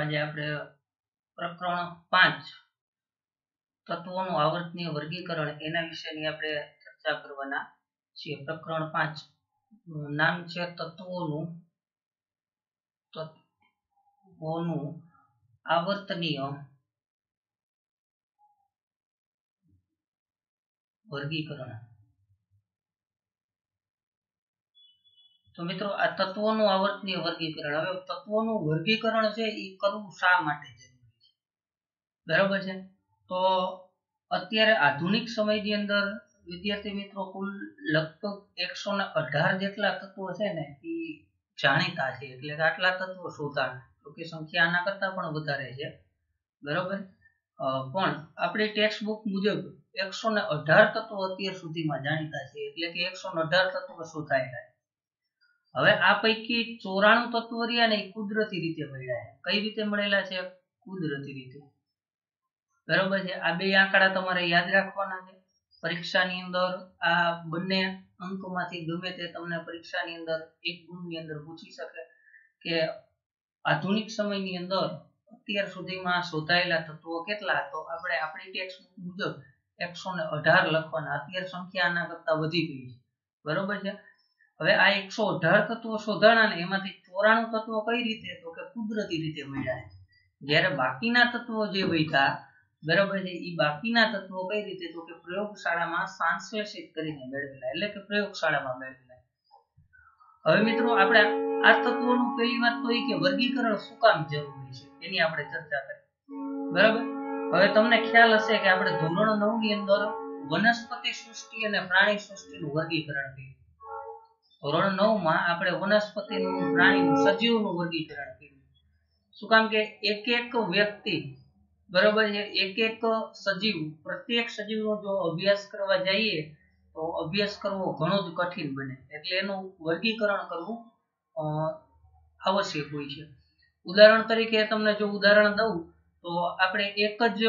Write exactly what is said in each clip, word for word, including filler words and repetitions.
આજે આપણે પ્રકરણ પાંચ તત્વોનું આવર્તનીય વર્ગીકરણ એના વિશેની આપણે ચર્ચા કરવાના છીએ। પ્રકરણ પાંચ નામ છે તત્વોનું તત્વોનું આવર્તનીય વર્ગીકરણ। તો મિત્રો આ તત્વોનું આવર્તનીય વર્ગીકરણ, હવે તત્વોનું વર્ગીકરણ છે એ કરવું શા માટે જરૂરી છે, બરાબર છે। તો અત્યારે આધુનિક સમયની અંદર વિદ્યાર્થી મિત્રો કુલ લગભગ એકસો ને અઢાર જેટલા તત્વો છે ને એ જાણીતા છે, એટલે કે આટલા તત્વો શોધાણા, તો કે સંખ્યા આના કરતા પણ વધારે છે, બરાબર। પણ આપણી ટેક્સ્ટ બુક મુજબ એકસો ને અઢાર તત્વો અત્યાર સુધીમાં જાણીતા છે, એટલે કે એકસો ને અઢાર તત્વો શોધાયેલા છે। હવે આ પૈકી ચોરાણું તત્વો રહ્યા ને એ કુદરતી રીતે મળ્યા છે। કઈ રીતે મળેલા છે? કુદરતી રીતે, બરાબર છે। આ બે આંકડા તમારે યાદ રાખવાના છે પરીક્ષાની અંદર। આ બંને અંકમાંથી ગમે તે તમને પરીક્ષાની અંદર એક ગુણની અંદર પૂછી શકે કે આધુનિક સમયની અંદર અત્યાર સુધીમાં શોધાયેલા તત્વો કેટલા, તો આપણે આપણી ટેક્સ્ટ બુક મુજબ એકસો ને અઢાર લખવાના। અત્યારે સંખ્યા આના કરતા વધી ગઈ છે, બરોબર છે। હવે આ એકસો અઢાર તત્વો શોધાણા ને એમાંથી ચોરાણું તત્વો કઈ રીતે, તો કે કુદરતી રીતે મળ્યા છે, જ્યારે બાકીના તત્વો જે વધ્યા, બરાબર છે, એ બાકીના તત્વો કઈ રીતે, તો કે પ્રયોગશાળામાં સંશ્લેષિત કરીને મેળવેલા, એટલે કે પ્રયોગશાળામાં મેળવેલા। હવે મિત્રો આપણે આ તત્વોનું પહેલી વાત તો એ કે વર્ગીકરણ શું કામ જરૂરી છે એની આપણે ચર્ચા કરી, બરાબર। હવે તમને ખ્યાલ હશે કે આપણે ધોરણ નવ ની અંદર વનસ્પતિ સૃષ્ટિ અને પ્રાણી સૃષ્ટિનું વર્ગીકરણ કર્યું। ધોરણ નવ માં આપણે વનસ્પતિનું, પ્રાણીનું, સજીવનું વર્ગીકરણ કર્યું। શું કામ કે એક એક વ્યક્તિ, બરાબર છે, એક એક સજીવ, પ્રત્યેક સજીવનો જો અભ્યાસ કરવા જઈએ તો અભ્યાસ કરવો ઘણો જ કઠિન બને, એટલે એનું વર્ગીકરણ કરવું આવશ્યક હોય છે। ઉદાહરણ તરીકે તમને જો ઉદાહરણ દઉં તો આપણે એક જ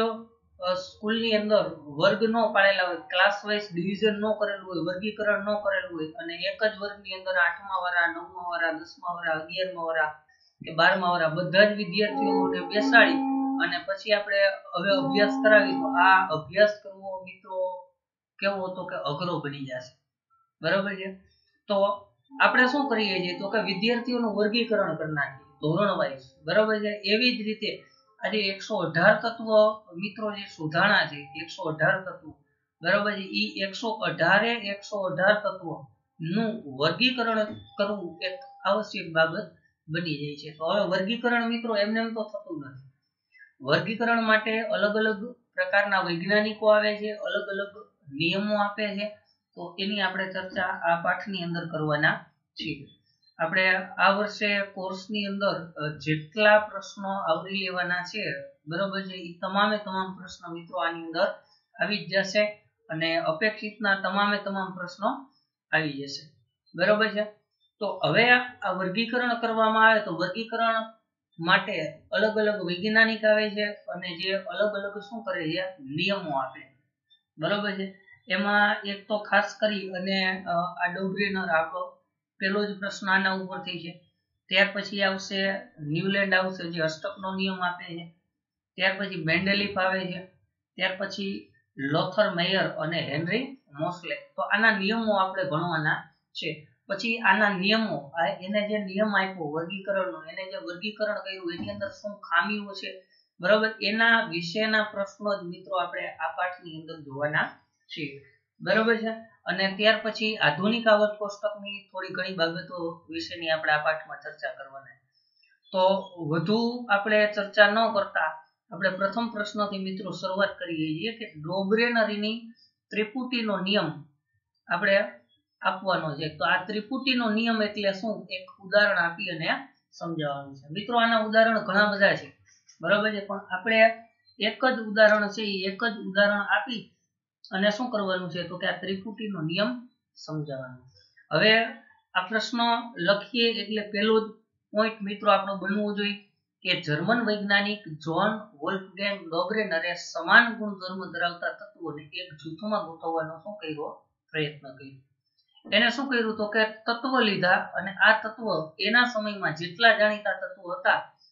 સ્કૂલની અંદર વર્ગ ન પાડેલા હોય, ક્લાસ વાઇઝ ડિવિઝન ન કરેલું હોય, વર્ગીકરણ ન કરેલું હોય, અને એક જ વર્ગની અંદર આઠમા વાળા, નવમા વાળા, દસમા વાળા, અગિયારમા વાળા કે બારમા વાળા બધા જ વિદ્યાર્થીઓને બેસાડી અને પછી આપણે હવે અભ્યાસ કરાવી, તો આ અભ્યાસ કરવો મિત્રો કેવો હતો કે અઘરો બની જશે, બરાબર છે। તો આપણે શું કરીએ છીએ તો કે વિદ્યાર્થીઓનું વર્ગીકરણ કરી નાખીએ ધોરણ વાઇઝ, બરાબર છે। એવી જ રીતે આજે એકસો અઢાર તત્વો મિત્રો જે શોધાણા છે, એકસો અઢાર તત્વો, બરાબર છે, એ એકસો અઢારે એકસો અઢાર તત્વો નું વર્ગીકરણ કરવું એક આવશ્યક બાબત બની જાય છે। તો હવે વર્ગીકરણ મિત્રો એમને એમ તો થતું નથી, વર્ગીકરણ માટે અલગ અલગ પ્રકારના વૈજ્ઞાનિકો આવે છે, અલગ અલગ નિયમો આપે છે, તો એની આપણે ચર્ચા આ પાઠની અંદર કરવાના છીએ। આપણે આ વર્ષે કોર્સની અંદર જેટલા પ્રશ્નો આવરી લેવાના છે, બરોબર છે, એ તમામે તમામ પ્રશ્નો મિત્રો આની અંદર આવી જ જશે અને અપેક્ષિતના તમામે તમામ પ્રશ્નો આવી જશે, બરોબર છે। તો હવે આ વર્ગીકરણ કરવામાં આવે તો વર્ગીકરણ માટે અલગ અલગ વૈજ્ઞાનિક આવે છે અને જે અલગ અલગ શું કરે છે, નિયમો આપે, બરોબર છે। એમાં એક તો ખાસ કરી અને આ ડોબ્રીનર આપણો પહેલો જ પ્રશ્ન આના ઉપરથી છે, ત્યાર પછી આવશે ન્યુલેન્ડ આવશે જે અષ્ટકનો નિયમ આપે છે, ત્યાર પછી મેન્ડેલિફ આવે છે, ત્યાર પછી લોથર મેયર અને હેનરી મોસ્લે, તો આના નિયમો આપણે ભણવાના છે। પછી આના નિયમો, એને જે નિયમ આપ્યો વર્ગીકરણનો, એને જે વર્ગીકરણ કર્યું એની અંદર શું ખામીઓ છે, બરાબર, એના વિશેના પ્રશ્નો જ મિત્રો આપણે આ પાઠની અંદર જોવાના છીએ, બરાબર છે। અને ત્યાર પછી આધુનિક આવર્ત કોષ્ટકની થોડી ઘણી બાબતો વિશેની આપણે આ પાઠમાં ચર્ચા કરવાના। તો વધુ આપણે ચર્ચા ન કરતા આપણે પ્રથમ પ્રશ્નથી મિત્રો શરૂઆત કરીએ છીએ કે ડોબ્રેનરીની ત્રિપુટીનો નિયમ આપણે આપવાનો છે। તો આ ત્રિપુટીનો નિયમ એટલે શું, એક ઉદાહરણ આપી અને સમજાવવાનું છે। મિત્રો આના ઉદાહરણ ઘણા બધા છે, બરાબર છે, પણ આપણે એક જ ઉદાહરણ છે એ એક જ ઉદાહરણ આપી અને શું કરવાનું છે તો કે આ ત્રિપુટીનો નિયમ સમજાવવાનો। હવે આ પ્રશ્ન લખીએ એટલે પહેલો જ પોઈન્ટ મિત્રો આપણો બનવો જોઈએ કે જર્મન વૈજ્ઞાનિક જોન વોલ્ફગેંગ ડોબ્રેનરે સમાન ગુણધર્મ ધરાવતા તત્વોને એક જૂથમાં ગોઠવવાનો શું કર્યો, પ્રયત્ન કર્યો। એને શું કર્યું તો કે તત્વ લીધા અને આ તત્વ એના સમયમાં જેટલા જાણીતા તત્વો હતા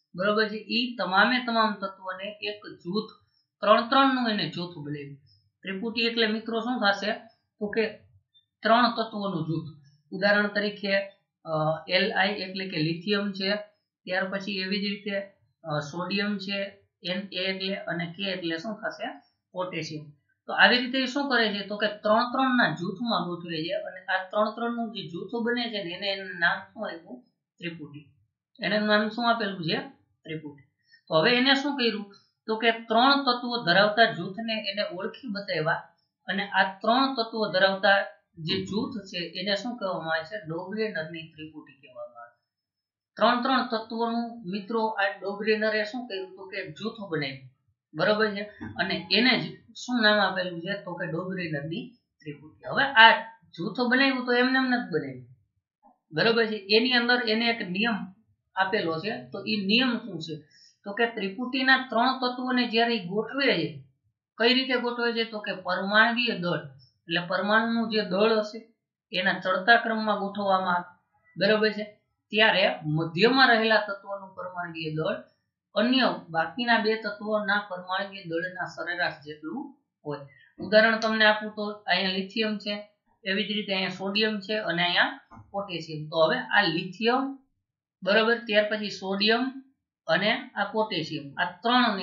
બરોબર છે, એ તમામે તમામ તત્વોને એક જૂથ ત્રણ ત્રણ નું એને જૂથ બનાવ્યું. ત્રિપુટી એટલે મિત્રો શું થશે તો કે ત્રણ તત્વોનું જૂથ. ઉદાહરણ તરીકે એલ આઈ એટલે કે લિથિયમ છે, ત્યાર પછી એવી જ રીતે સોડિયમ છે, એન એ એટલે અને કે એટલે શું થશે પોટેશિયમ. તો આવી રીતે શું કરે છે તો કે ત્રણ ત્રણ ના જૂથમાં ગોઠવે છે અને આ ત્રણ ત્રણ નું જે જૂથો બને છે ને એને એનું નામ શું આપ્યું ત્રિપુટી. એનું નામ શું આપેલું છે ત્રિપુટી. તો હવે એને શું કર્યું તો કે ત્રણ તત્વો ધરાવતા જૂથને એને ઓળખી બતાવ્યા અને આ ત્રણ તત્વો ધરાવતા જે જૂથ છે એને શું કહેવામાં આવે છે ડોબ્રેનરની ત્રિપુટી કહેવામાં આવે. ત્રણ ત્રણ તત્વોનું મિત્રો આ ડોબ્રેનરે શું કર્યું તો કે જૂથ બનાવ્યું. બરોબર છે, અને એને જ શું નામ આપેલું છે તો કે ડોબ્રેનરની ત્રિપુટી. હવે આ જૂથ બનાવ્યું તો એમને એમ નથી બનાવ્યું. બરોબર છે, એની અંદર એને એક નિયમ આપેલો છે. તો એ નિયમ શું છે તો કે ત્રિપુટીના ત્રણ તત્વોને જ્યારે ગોઠવે છે કઈ રીતે ગોઠવે છે તો કે પરમાણ્વીય દળ એટલે પરમાણુનું જે દળ હશે એના ચડતા ક્રમમાં ગોઠવવામાં આવે. બરોબર છે, ત્યારે મધ્યમાં રહેલા તત્વોનું પરમાણ્વીય દળ અન્ય બાકીના બે તત્વોના પરમાણ્વીય દળના સરેરાશ જેટલું હોય. ઉદાહરણ તમને આપું તો અહીંયા લિથિયમ છે, એવી જ રીતે અહીંયા સોડિયમ છે અને અહીંયા પોટેશિયમ. તો હવે આ લિથિયમ બરોબર, ત્યાર પછી સોડિયમ અને આ પોટેશિયમ આ ત્રણને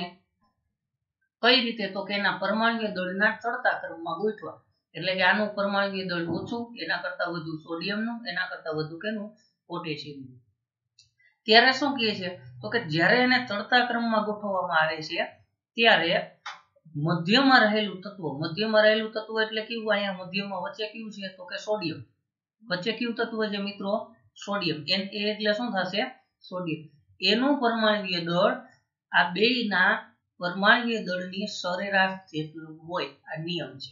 કઈ રીતે તો કે એના પરમાણ્વીય દળના ચડતા ક્રમમાં ગોઠવા. એટલે કે આનું પરમાણ્વીય દળ ઓછું, એના કરતા વધુ સોડિયમનું, એના કરતા વધુ કેનું પોટેશિયમનું. ત્યારે શું કહે છે તો કે જ્યારે એને ચડતા ક્રમમાં ગોઠવવામાં આવે છે ત્યારે મધ્યમાં રહેલું તત્વ મધ્યમાં રહેલું તત્વ એટલે કેવું અહીંયા મધ્યમાં વચ્ચે કેવું છે તો કે સોડિયમ. વચ્ચે કેવું તત્વ છે મિત્રો સોડિયમ. એન એ એટલે શું થશે સોડિયમ. એનું પરમાણ્વીય દળ આ બેયના પરમાણ્વીય દળની સરેરાશ જેટલું હોય. આ નિયમ છે.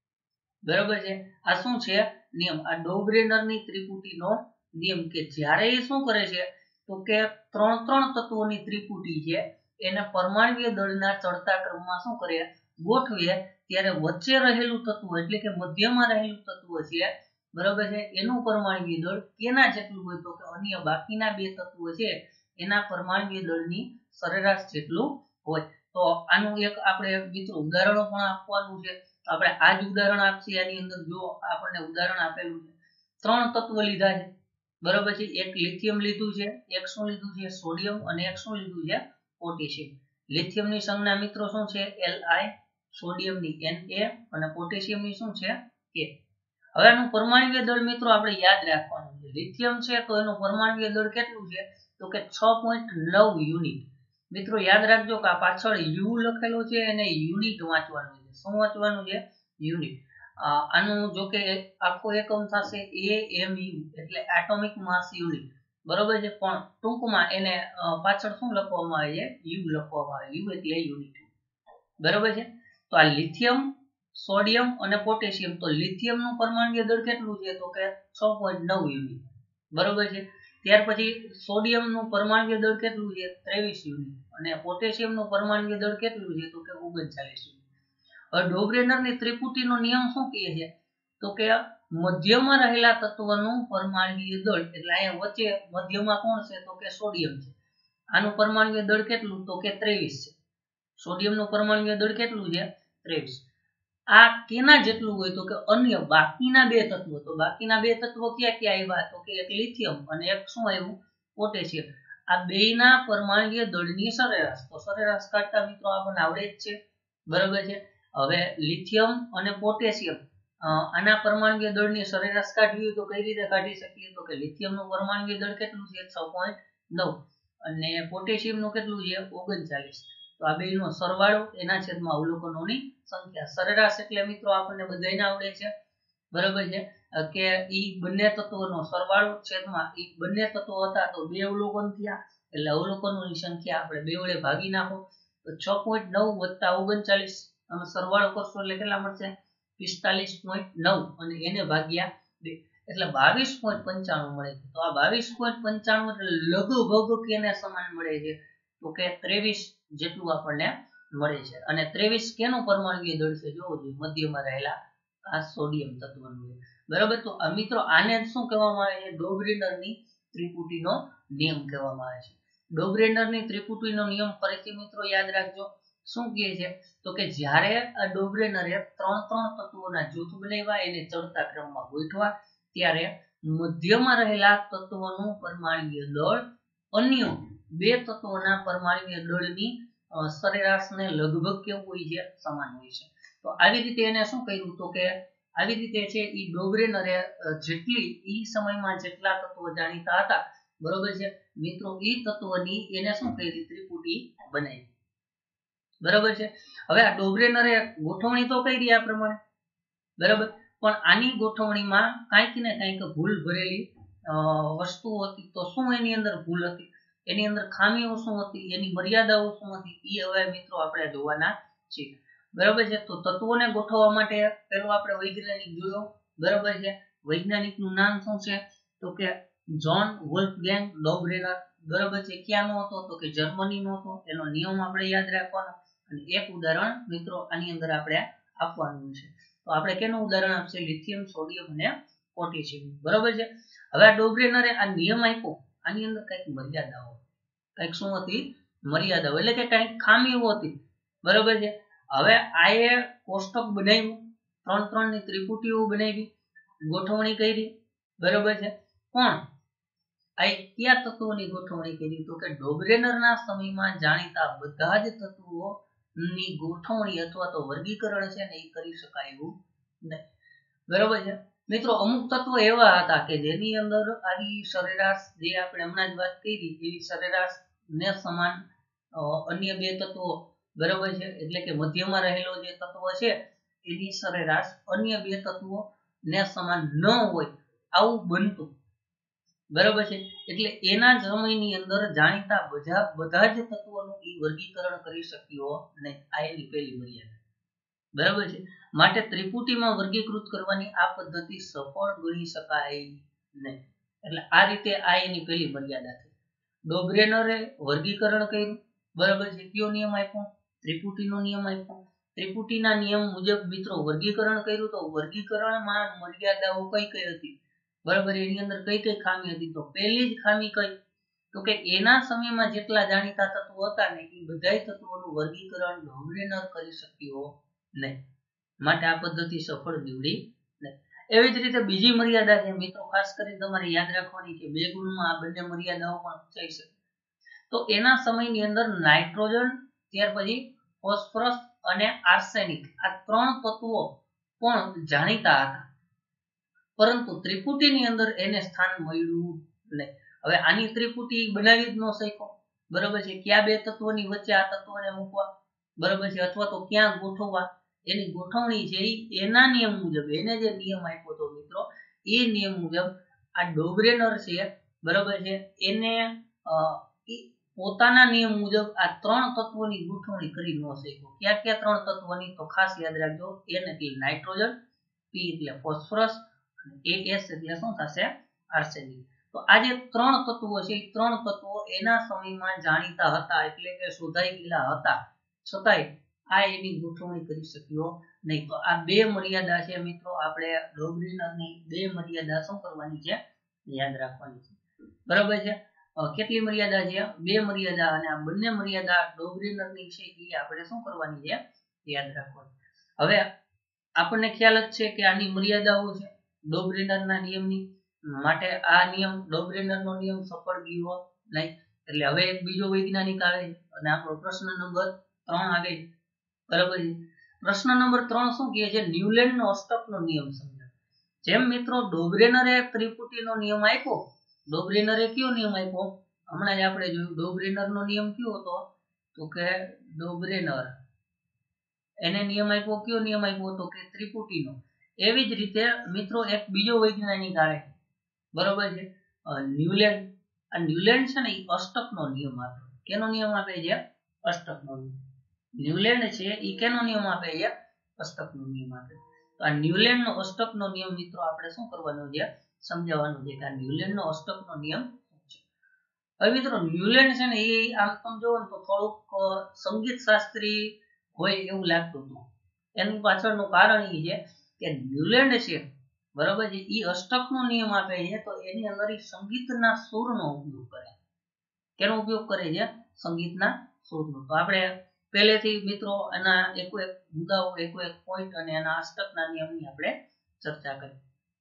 બરોબર છે, આ શું છે નિયમ. આ ડોબ્રેનરની ત્રિપુટીનો નિયમ કે જ્યારે એ શું કરે છે તો કે ત્રણ ત્રણ તત્વોની ત્રિપુટી છે એને પરમાણ્વીય દળના ચડતા ક્રમમાં શું કરે ગોઠવે ત્યારે વચ્ચે રહેલું તત્વ એટલે કે મધ્યમાં રહેલું તત્વ છે બરોબર છે એનું પરમાણ્વીય દળ કેના જેટલું હોય તો કે અન્ય બાકીના બે તત્વો છે એના પરમાણ્વીય દળની સરેરાશ જેટલું હોય. તો આનું એક આપણે મિત્રો ઉદાહરણો પણ આપવાનું છે. આપણે આ જ ઉદાહરણ આપશે. આની અંદર જો આપણને ઉદાહરણ આપેલું છે ત્રણ તત્વ લીધા છે બરોબર છે, એક લિથિયમ લીધું છે, એક શું લીધું છે સોડિયમ અને એક શું લીધું છે પોટેશિયમ. લિથિયમની સંજ્ઞા મિત્રો શું છે એલ આઈ, સોડિયમની એન એ અને પોટેશિયમની શું છે કે. હવે આનું પરમાણ્વીય દળ મિત્રો આપણે યાદ રાખવાનું છે. લિથિયમ છે તો એનું પરમાણ્વીય દળ કેટલું છે તો કે છ પોઈન્ટ નવ યુનિટ. મિત્રો યાદ રાખજો કે આ પાછળ યુ લખેલો છે એને યુનિટ વાંચવાનું છે. શું વાંચવાનું છે યુનિટ. આનું જો કે આખો એકમ થશે એ એમ યુ એટલે એટોમિક માસ યુનિટ બરોબર છે, પણ ટૂંકમાં એને પાછળ શું લખવામાં આવે છે યુ લખવામાં આવે. યુ એટલે યુનિટ બરોબર છે. તો આ લિથિયમ, સોડિયમ અને પોટેશિયમ. તો લિથિયમનું પરમાણ્વીય દળ કેટલું છે તો કે છ પોઈન્ટ નવ યુનિટ બરોબર છે. ત્યાર પછી સોડિયમનું પરમાણ્વીય દળ કેટલું છે ત્રેવીસ યુનિટ અને પોટેશિયમનું પરમાણ્વીય દળ કેટલું છે તો કે ઓગણચાલીસ યુનિટ. હવે ડોબ્રેનરની ત્રિપુટીનો નિયમ શું કહે છે તો કે મધ્યમાં રહેલા તત્વનું પરમાણ્વીય દળ એટલે અહીંયા વચ્ચે મધ્યમાં કોણ છે તો કે સોડિયમ છે. આનું પરમાણ્વીય દળ કેટલું તો કે ત્રેવીસ છે. સોડિયમનું પરમાણ્વીય દળ કેટલું છે ત્રેવીસ. આ કેના જેટલું હોય તો કે અન્ય બાકીના બે તત્વો. તો બાકીના બે તત્વો ક્યાં ક્યાં આવ્યા તો કે એક લિથિયમ અને એક શું આવ્યું પોટેશિયમ. આ બેયના પરમાણ્વીય દળની સરેરાશ. તો સરેરાશ કાઢતા મિત્રો આપણને આવડે જ છે બરોબર છે. હવે લિથિયમ અને પોટેશિયમ આના પરમાણ્વીય દળની સરેરાશ કાઢવી હોય તો કઈ રીતે કાઢી શકીએ તો કે લિથિયમનું પરમાણ્વીય દળ કેટલું છે છ પોઈન્ટ નવ અને પોટેશિયમનું કેટલું છે ઓગણચાલીસ. તો આ બેયનો સરવાળો એના છેદમાં અવલોકનોની સંખ્યા. સરેરાશ એટલે મિત્રો આપણને બધાને આવડે છે બરોબર છે કે ઈ બંને તત્વોનો સરવાળો છેદમાં ઈ બંને તત્વો હતા તો બે અવલોકન થયા એટલે અવલોકનોની સંખ્યા આપણે બે વડે ભાગી નાખો તો છ પોઈન્ટ નવ વત્તા ઓગણચાલીસ અમે સરવાળો કરશો એટલે કેટલા મળશે પિસ્તાલીસ પોઈન્ટ નવ અને એને ભાગ્યા બે એટલે બાવીસ પોઈન્ટ પંચાણું મળે છે. તો આ બાવીસ પોઈન્ટ પંચાણું એટલે લગભગ કેને સમાન મળે છે તો કે ત્રેવીસ જેટલું આપણને મળે છે. અને ત્રેવીસ કેનું પરમાણ્વીય દળ છે જોવો જોઈએ મધ્યમાં રહેલા આ સોડિયમ તત્વનું બરાબર. તો આ મિત્રો આને શું કહેવામાં આવે છે ડોબ્રેનરની ત્રિપુટીનો નિયમ કહેવામાં આવે છે. ડોબ્રેનરની ત્રિપુટીનો નિયમ ફરીથી મિત્રો યાદ રાખજો. શું કહે છે તો કે જ્યારે આ ડોબ્રેનરે ત્રણ ત્રણ તત્વોના જૂથ બનાવ્યા, એને ચડતા ક્રમમાં ગોઠવા, ત્યારે મધ્યમાં રહેલા તત્વોનું પરમાણ્વીય દળ અન્ય બે તત્વોના પરમાણ્વીય દળની સરેરાશને લગભગ કેવું હોય છે, સમાન હોય છે. તો આવી રીતે એને શું કર્યું તો કે આવી રીતે છે ઈ ડોબ્રેનરે જેટલી ઈ સમયમાં જેટલા તત્વો જાણીતા હતા, બરોબર છે મિત્રો, ઈ તત્વની એને શું કરી ત્રિપુટી બનાવી, બરોબર છે. હવે આ ડોબ્રેનરે ગોઠવણી તો કરી આ પ્રમાણે, બરાબર, પણ આની ગોઠવણીમાં કાંઈક ને કાંઈક ભૂલ ભરેલી વસ્તુઓ હતી. તો શું એની અંદર ભૂલ હતી, એની અંદર ખામીઓ શું હતી, એની મર્યાદાઓ શું હતી, એ હવે મિત્રો આપણે જોવાના છીએ, બરાબર છે. તો તત્વોને ગોઠવવા માટે પેલો આપણે વૈજ્ઞાનિક જોયો, બરાબર છે. વૈજ્ઞાનિકનું નામ શું છે તો કે જોન વોલ્ફગેંગ ડોબ્રેનર, બરાબર છે. ક્યાંનો હતો તો કે જર્મનીનો હતો. એનો નિયમ આપણે યાદ રાખવાનો, અને એક ઉદાહરણ મિત્રો આની અંદર આપણે આપવાનું છે. તો આપણે કેનું ઉદાહરણ આપશે, લિથિયમ, સોડિયમ અને પોટેશિયમ, બરાબર છે. હવે આ ડોબ્રેનરે આ નિયમ આપ્યો, આની અંદર કંઈક મર્યાદાઓ, કંઈક શું હતી, મર્યાદાઓ, એટલે કે કંઈક ખામીઓ હતી, બરાબર છે. હવે આ એ કોષ્ટક બનાવ્યું, ત્રણ ત્રણ ની ત્રિપુટીઓ બનાવી, ગોઠવણી કરી, બરાબર છે. પણ આ કયા તત્વોની ગોઠવણી કરી તો કે ડોબ્રેનરના સમયમાં જાણીતા બધા જ તત્વો ની ગોઠવણી અથવા તો વર્ગીકરણ છે ને એ કરી શકાય એવું નહીં, બરાબર છે મિત્રો. અમુક તત્વો એવા હતા કે જેની અંદર આવી સરેરાશ, જે આપણે હમણાં જ વાત કરી એવી સરેરાશ ને સમાન અન્ય બે તત્વો, બરાબર છે, એટલે કે મધ્યમાં રહેલો જે તત્વ છે એની સરેરાશ અન્ય બે તત્વો ને સમાન ન હોય, આવું બનતું, બરાબર છે. એટલે એના સમયની અંદર જાણીતા બધા બધા જ તત્વોનું એ વર્ગીકરણ કરી શક્યો નહીં. આ એની પહેલી મર્યાદા, બરાબર છે. માટે ત્રિપુટીમાં વર્ગીકૃત કરવાની આ પદ્ધતિ સફળ ગણી શકાય નહીં. એટલે આ રીતે આ એની પહેલી મર્યાદા છે. ડોબ્રેનરે વર્ગીકરણ કર્યું, બરાબર છે. કયો નિયમ આપ્યો, ત્રિપુટીનો નિયમ આપ્યો. ત્રિપુટીના નિયમ મુજબ મિત્રો વર્ગીકરણ કર્યું, તો વર્ગીકરણમાં મર્યાદાઓ કઈ કઈ હતી, બરાબર, એની અંદર કઈ કઈ ખામી હતી. તો પહેલી જ ખામી કઈ તો કે એના સમયમાં જેટલા જાણીતા તત્વો હતા ને એ બધા તત્વોનું વર્ગીકરણ ડોબ્રેનર કરી શક્યો નહીં. માટે આ પદ્ધતિ સફળ નીવડી નહીં. એવી જ રીતે બીજી મર્યાદા છે મિત્રો, ખાસ કરીને તમારે યાદ રાખવાની છે, બે ગુણમાં આ બંને મર્યાદાઓ પણ પૂછાઈ શકે. તો એના સમયની અંદર નાઇટ્રોજન, ત્યાર પછી ફોસ્ફરસ અને આર્સેનિક, આ ત્રણ તત્વો પણ જાણીતા હતા, પરંતુ ત્રિપુટીની અંદર એને સ્થાન મળ્યું નહીં. હવે આની ત્રિપુટી બનાવી જ ન શક્યો, બરાબર છે. કયા બે તત્વોની વચ્ચે આ તત્વોને મૂકવા, બરાબર છે, અથવા તો ક્યાં ગોઠવવા, એની ગોઠવણી છે એના નિયમ મુજબ, એને જે નિયમ આપ્યો હતો મિત્રો, એ નિયમ મુજબ આ ડોબ્રેનર છે, બરાબર છે, એને પોતાના નિયમ મુજબ આ ત્રણ તત્વોની ગોઠવણી કરી ન શક્યો. ક્યાં ક્યાં ત્રણ તત્વોની તો ખાસ યાદ રાખજો, એન એટલે નાઇટ્રોજન, પી એટલે ફોસ્ફરસ, એ એસ એટલે શું થશે, આર્સેનિક. તો આ જે ત્રણ તત્વો છે એ ત્રણ તત્વો એના સમયમાં જાણીતા હતા, એટલે કે શોધાઈ ગયેલા હતા, છતાંય આ એની ગોઠવણી કરી શક્યો નહીં. તો આ બે મર્યાદા છે મિત્રો, આપણે ડોબ્રેનરની બે મર્યાદા શું કરવાની છે, યાદ રાખવાની છે, બરાબર છે. કેટલી મર્યાદા છે, બે મર્યાદા, અને આ બંને મર્યાદા ડોબ્રેનરની છે એ આપણે શું કરવાની છે, યાદ રાખવાની. હવે આપણને ખ્યાલ જ છે કે આની મર્યાદાઓ છે ડોબ્રેનરના નિયમની, માટે આ નિયમ ડોબ્રેનરનો નિયમ સફળ ગયો નહીં. એટલે હવે એક બીજો વૈજ્ઞાનિક આવે અને આપણો પ્રશ્ન નંબર ત્રણ આવે, બરાબર છે. પ્રશ્ન નંબર ત્રણ શું કહે છે, ન્યુલેન્ડનો અષ્ટકનો નિયમ સમજાવો. જેમ મિત્રો ડોબ્રેનરે ત્રિપુટીનો નિયમ આપ્યો, ડોબ્રેનરે કયો નિયમ આપ્યો, હમણાં જ આપણે જોયું, ડોબ્રેનરનો નિયમ કયો હતો તો કે ડોબ્રેનર એને નિયમ આપ્યો, કયો નિયમ આપ્યો હતો કે ત્રિપુટીનો. એવી જ રીતે મિત્રો એક બીજો વૈજ્ઞાનિક આવે, બરોબર છે, ન્યુલેન્ડ. આ ન્યુલેન્ડ છે ને એ અષ્ટકનો નિયમ આપે. કેનો નિયમ આપે છે, અષ્ટકનો નિયમ. ન્યુલેન્ડ છે એ કેનો નિયમ આપે છે, અષ્ટકનો નિયમ આપે. તો આ ન્યુલેન્ડનો અષ્ટકનો નિયમ મિત્રો આપણે શું કરવાનો છે, સમજાવવાનો છે કે આ ન્યુલેન્ડનો અષ્ટકનો નિયમ શું છે. હવે મિત્રો ન્યુલેન્ડ છે ને એ આમ તમે જોવો ને તો થોડુંક સંગીત શાસ્ત્રી હોય એવું લાગતું હતું. એનું પાછળનું કારણ એ છે કે ન્યુલેન્ડ છે, બરાબર છે, એ અષ્ટકનો નિયમ આપે છે, તો એની અંદર સંગીતના સૂરનો ઉપયોગ કરે, કેનો ઉપયોગ કરે છે? સંગીતના સૂરનો. તો આપણે પહેલેથી મિત્રો એના એકો એક મુદ્દાઓ એકો એક પોઈન્ટ અને એના અષ્ટકના નિયમની આપણે ચર્ચા કરી.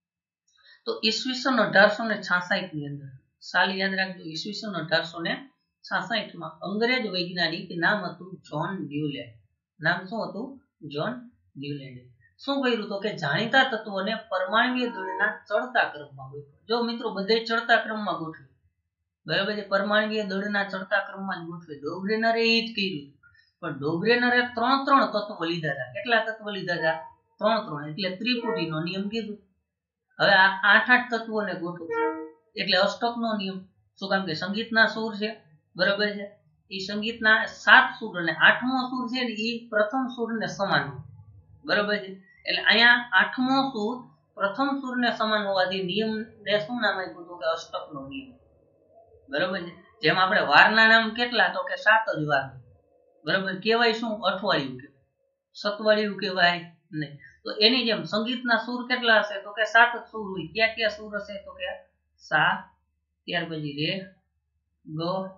તો ઈસવીસન અઢારસો ને છાસઠ ની અંદર સાલ યાદ રાખજો, ઈસવીસન અઢારસો ને છાસઠ માં અંગ્રેજ વૈજ્ઞાનિક નામ હતું જ્હોન ન્યુલેન્ડ. નામ શું હતું? John Newlands. શું કર્યું તો કે જાણીતા તત્વોને પરમાણ્વીય દળના ચડતા ક્રમમાં ગોઠવ્યા. જો મિત્રો બધે ચડતા ક્રમમાં ગોઠવે, બરાબર છે, પરમાણ્વીય દળના ચડતા ક્રમમાં જ ગોઠવે. ડોગ્રેનરે એ જ કર્યું, પણ ડોગ્રેનરે ત્રણ ત્રણ તત્વો લીધા હતા. કેટલા તત્વો લીધા હતા? ત્રણ ત્રણ, એટલે ત્રિપુટીનો નિયમ કીધું. હવે આ આઠ આઠ તત્વોને ગોઠવો એટલે અષ્ટકનો નિયમ. શું કામ કે સંગીતના સૂર છે, બરાબર છે, એ સંગીતના સાત સૂર અને આઠમો સૂર છે ને એ પ્રથમ સૂરને સમાન, બરાબર છે. એટલે અહીંયા આઠમો સૂર પ્રથમ સૂરને સમાન હોવાથી નિયમને શું નામ આપ્યું હતું? કે અષ્ટકનો નિયમ, બરાબર છે. જેમ આપણે વારના નામ કેટલા? તો કે સાત જ વાર, બરાબર. કહેવાય શું? અઠવાડિયું કહેવાય, સતવાડિયું કહેવાય નહીં. તો એની જેમ સંગીતના સૂર કેટલા હશે? તો કે સાત જ સૂર હોય. ક્યાં ક્યાં સૂર હશે? તો કે સા, ત્યાર પછી રે, ગ,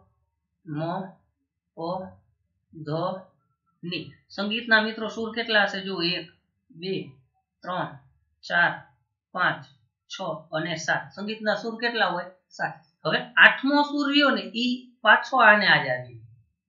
મ, પ, ધ, ની. સંગીતના મિત્રો સૂર કેટલા હશે? જો એક, બે, ત્રણ, ચાર, પાંચ, છ અને સાત. સંગીતના સૂર કેટલા હોય? સાત. હવે આઠમો સૂર રહ્યો ને ઈ પાછો આને આજ આવી,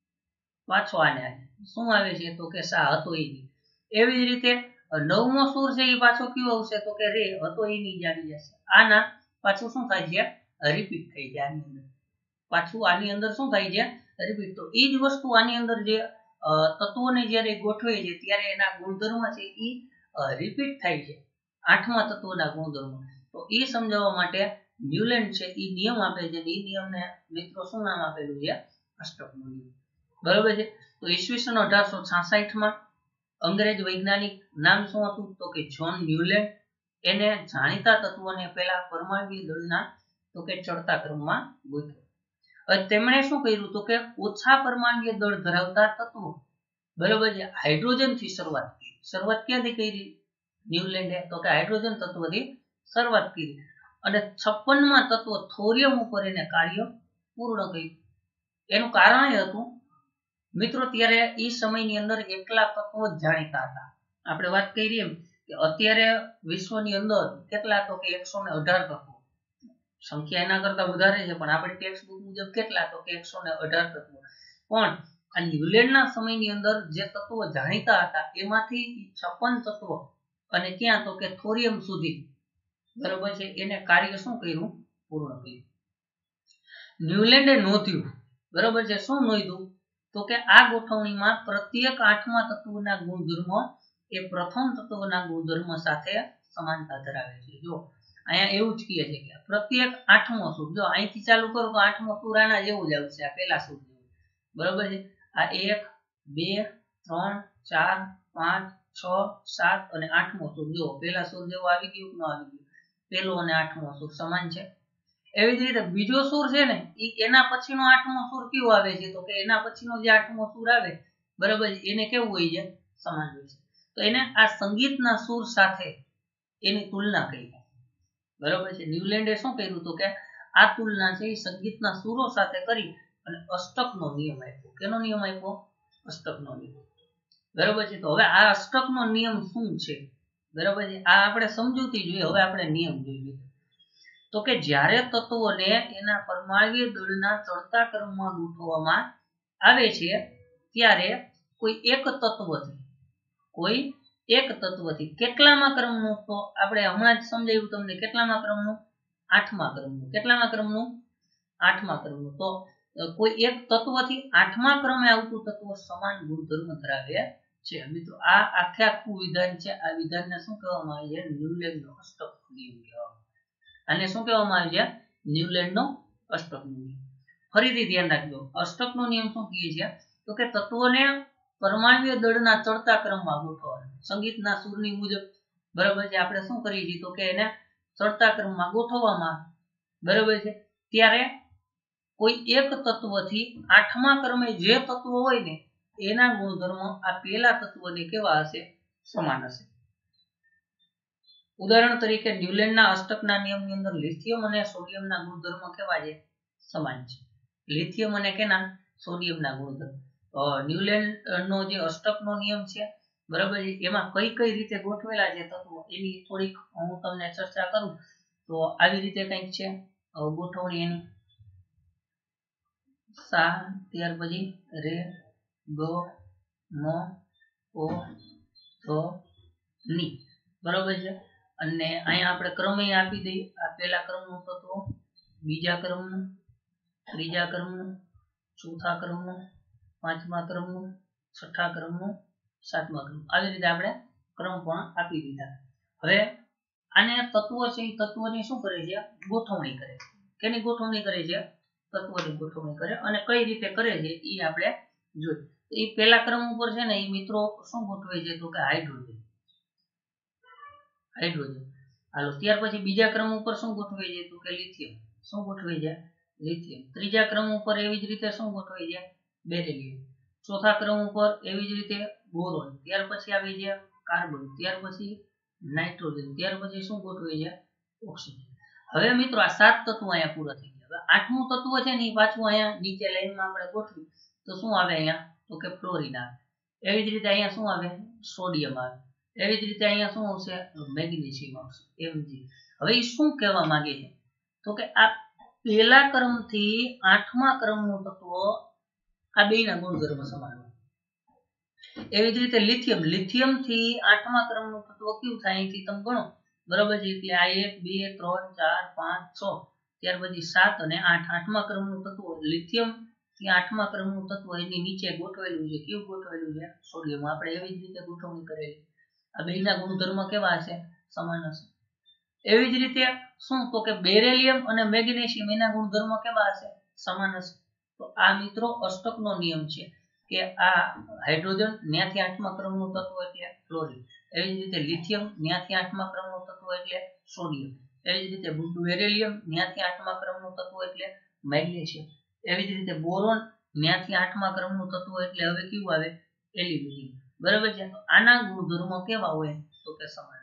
પાછો આને આજ શું આવે છે? તો કે સા, હતો ઈ. એવી જ રીતે નવમો સૂર છે એ પાછો કયો આવશે? તો કે રે, હતો ઈ ની જાણી જશે. આના પાછું શું થાય છે? રિપીટ થઈ જાય. આની અંદર પાછું આની અંદર શું થાય છે? રિપીટ. તો એ જ વસ્તુ આની અંદર જે તત્વોને જ્યારે ગોઠવે છે ત્યારે એના ગુણધર્મ છે એ રિપીટ થાય છે, આઠમા તત્વના ગુણધર્મો. તો એ સમજાવવા માટે ન્યુલેન્ડ છે એ નિયમ આપે છે. એ નિયમને મિત્રો શું નામ આપેલું છે? અષ્ટકનો નિયમ, બરાબર છે. તો ઈસવીસન અઢારસો છાસઠ માં અંગ્રેજ વૈજ્ઞાનિક નામ શું હતું? તો કે જ્હોન ન્યુલેન્ડ. એને જાણીતા તત્વોને પહેલા પરમાણ્વીય દળના તો કે ચડતા ક્રમમાં ગોઠવ્યા. તેમણે શું કર્યું? તો કે ઓછા પરમાણ્વીય દળ ધરાવતા તત્વો, બરાબર છે, હાઇડ્રોજન થી શરૂઆત કરી. શરૂઆત ક્યાંથી કરી ન્યુલેન્ડે? તો કે હાઇડ્રોજન તત્વથી શરૂઆત કરી અને છપ્પન માં તત્વ થોરિયમ ઉપર એને કાર્ય પૂર્ણ કર્યું. એનું કારણ એ હતું મિત્રો, ત્યારે એ સમયની અંદર એકલા તત્વો જ જાણીતા હતા. આપણે વાત કરી એમ કે અત્યારે વિશ્વની અંદર કેટલા? તો કે એકસો ને અઢાર તત્વો. સંખ્યા એના કરતા વધારે છે, પણ આપણી ટેક્સ્ટ બુક મુજબ કેટલા? તો કે એકસો ને અઢાર તત્વો. પણ આ ન્યુલેન્ડના સમયની અંદર જે તત્વો જાણીતા હતા એમાંથી છપ્પન તત્વો અને ક્યાં? તો કે થોરિયમ સુધી, બરાબર છે, એને કાર્ય શું કર્યું? પૂર્ણ કર્યું. ન્યુલેન્ડે નોંધ્યું, બરાબર છે, શું નોંધ્યું? તો કે આ ગોઠવણીમાં પ્રત્યેક આઠમા તત્વના ગુણધર્મો એ પ્રથમ તત્વના ગુણધર્મ સાથે સમાનતા ધરાવે છે. જો અહીંયા એવું જ કહે છે કે પ્રત્યેક આઠમો સૂર, જો અહીંથી ચાલુ કરો તો આઠમો સૂર આના જેવું જ આવશે, આ પહેલા સૂર જેવું, બરાબર છે. આ એક, બે, ત્રણ, ચાર, પાંચ, છ, સાત અને આઠમો સૂર, જો પહેલા સૂર જેવો આવી ગયું કે ન આવી ગયું? પહેલો અને આઠમો સૂર સમાન છે. એવી જ રીતે બીજો સૂર છે ને એ એના પછીનો આઠમો સૂર કયો આવે છે? તો કે એના પછીનો જે આઠમો સૂર આવે, બરાબર, એને કેવું હોય છે? સમાન હોય છે. તો એને આ સંગીતના સૂર સાથે એની તુલના કરી, બરાબર છે. ન્યુલેન્ડે શું કર્યું? તો કે આ તુલના છે એ સંગીતના સૂરો સાથે કરી અને અષ્ટકનો નિયમ આપ્યો. કેનો નિયમ આપ્યો? અષ્ટકનો નિયમ, બરાબર છે. તો હવે આ અષ્ટકનો નિયમ શું છે? બરાબર છે, આ આપણે સમજૂતી જોઈએ. હવે આપણે નિયમ જોઈએ. તો કે જ્યારે તત્વોને એના પરમાણ્વીય દળના ચડતા ક્રમમાં ગોઠવવામાં આવે છે ત્યારે કોઈ એક તત્વથી કોઈ એક તત્વથી કેટલામાં ક્રમનું? તો આપણે હમણાં જ સમજાવ્યું તમને, કેટલામાં ક્રમનું? આઠમા ક્રમનું. કેટલામાં ક્રમનું? આઠમા ક્રમનું. તો કોઈ એક તત્વથી આઠમા ક્રમે આવતું તત્વ સમાન ગુણધર્મ ધરાવે છે. મિત્રો આ આખે આખું વિધાન છે. આ વિધાનને શું કહેવામાં આવે છે? ન્યુલેન્ડનો અષ્ટક નિયમ કહેવામાં. આને શું કહેવામાં આવે છે? ન્યુલેન્ડનો અષ્ટક નિયમ. ફરીથી ધ્યાન રાખજો, અષ્ટકનો નિયમ શું કહે છે? તો કે તત્વોને પરમાણ્વીય દળના ચડતા ક્રમમાં ગોઠવવા. સંગીતના સૂરની મુજબ, બરાબર છે, આપણે શું કરીએ છીએ? તો કે એને ચડતા ક્રમમાં ગોઠવવામાં, બરાબર છે, ત્યારે કોઈ એક તત્વથી આઠમા ક્રમે જે તત્વ હોય ને એના ગુણધર્મો આ પેલા તત્વને કેવા હશે? સમાન હશે. ઉદાહરણ તરીકે ન્યુલેન્ડના અષ્ટકના નિયમની અંદર લિથિયમ અને સોડિયમના ગુણધર્મો કેવા છે? સમાન છે. લિથિયમ અને કેના સોડિયમના ગુણધર્મ. ન્યુલેન્ડ નો જે અષ્ટકનો નિયમ છે બરાબર છે, એમાં કઈ કઈ રીતે ગોઠવેલા છે તત્વો એની થોડીક હું તમને ચર્ચા કરું તો આવી રીતે કંઈક છે ગોઠવણી એની. સા, ત્યાર પછી રે, ગ, મ, ઓ, ધ, ની બરાબર છે. અને અહીંયા આપણે ક્રમે આપી દઈએ. આ પહેલા ક્રમનું તત્વ, બીજા ક્રમનું, ત્રીજા ક્રમનું, ચોથા ક્રમનું, પાંચમા ક્રમનું, છઠ્ઠા ક્રમનું, સાતમા ક્રમ, આવી રીતે આપણે ક્રમ પણ આપી દીધા. હવે આને તત્વો છે એ તત્વોની શું કરે છે ગોઠવણી કરે છે. કેની ગોઠવણી કરે છે? તત્વોની ગોઠવણી કરે. અને કઈ રીતે કરે છે એ આપણે જોઈએ. એ પહેલા ક્રમ ઉપર છે ને એ મિત્રો શું ગોઠવે છે તો કે હાઇડ્રોજન હાઇડ્રોજન હાલો. ત્યાર પછી બીજા ક્રમ ઉપર શું ગોઠવે છે તો કે લિથિયમ. શું ગોઠવે છે? લિથિયમ. ત્રીજા ક્રમ ઉપર એવી જ રીતે શું ગોઠવે છે? બેરિલિયમ. ચોથા ક્રમ ઉપર એવી જ રીતે બોરોન. ત્યાર પછી આવી છે કાર્બન. ત્યાર પછી નાઇટ્રોજન. ત્યાર પછી શું ગોઠવે છે? ઓક્સિજન. હવે મિત્રો આ સાત તત્વો અહીંયા પૂરા થઈ ગયા. હવે આઠમું તત્વ છે ને એ પાછું અહીંયા નીચે લાઈનમાં આપણે ગોઠવી તો શું આવે અહીંયા તો કે ફ્લોરિન આવે. એવી જ રીતે અહીંયા શું આવે? સોડિયમ આવે. એવી જ રીતે અહીંયા શું આવશે? મેગ્નેશિયમ આવશે. એમજી. હવે એ શું કહેવા માંગે છે તો કે આ પહેલા ક્રમથી આઠમા ક્રમનું તત્વ આ બેયના ગુણધર્મ સમાન હોય. એવી જ રીતે લિથિયમ લિથિયમ થી આઠમા ક્રમનું તત્વ કયું થાય અહીંથી તમે ગણો બરાબર છે. એટલે આ એક બે ત્રણ ચાર પાંચ છ ત્યાર પછી સાત અને આઠ આઠમા ક્રમનું તત્વ લિથિયમ થી આઠમા ક્રમનું તત્વ એની નીચે ગોઠવેલું છે. કેવું ગોઠવેલું છે? સોડિયમ. આપણે એવી જ રીતે ગોઠવણી કરેલી. આ બેયના ગુણધર્મ કેવા હશે? સમાન હશે. એવી જ રીતે શું તો કે બેરિલિયમ અને મેગ્નેશિયમ એના ગુણધર્મ કેવા હશે? સમાન હશે. તો આ મિત્રો અષ્ટકનો નિયમ છે કે આ હાઇડ્રોજન ન્યાથી આઠમા ક્રમનું તત્વ એટલે ફ્લોરિન. એવી જ રીતે લિથિયમ ન્યાથી આઠમા ક્રમનું તત્વ એટલે સોડિયમ. એવી જ રીતે બેરિલિયમ ન્યાથી આઠમા ક્રમનું તત્વ એટલે મેગ્નેશિયમ. એવી જ રીતે બોરોન ન્યાથી આઠમા ક્રમનું તત્વ એટલે હવે કેવું આવે? એલ્યુમિનિયમ. બરાબર છે. તો આના ગુણધર્મો કેવા હોય તો કે સમાન.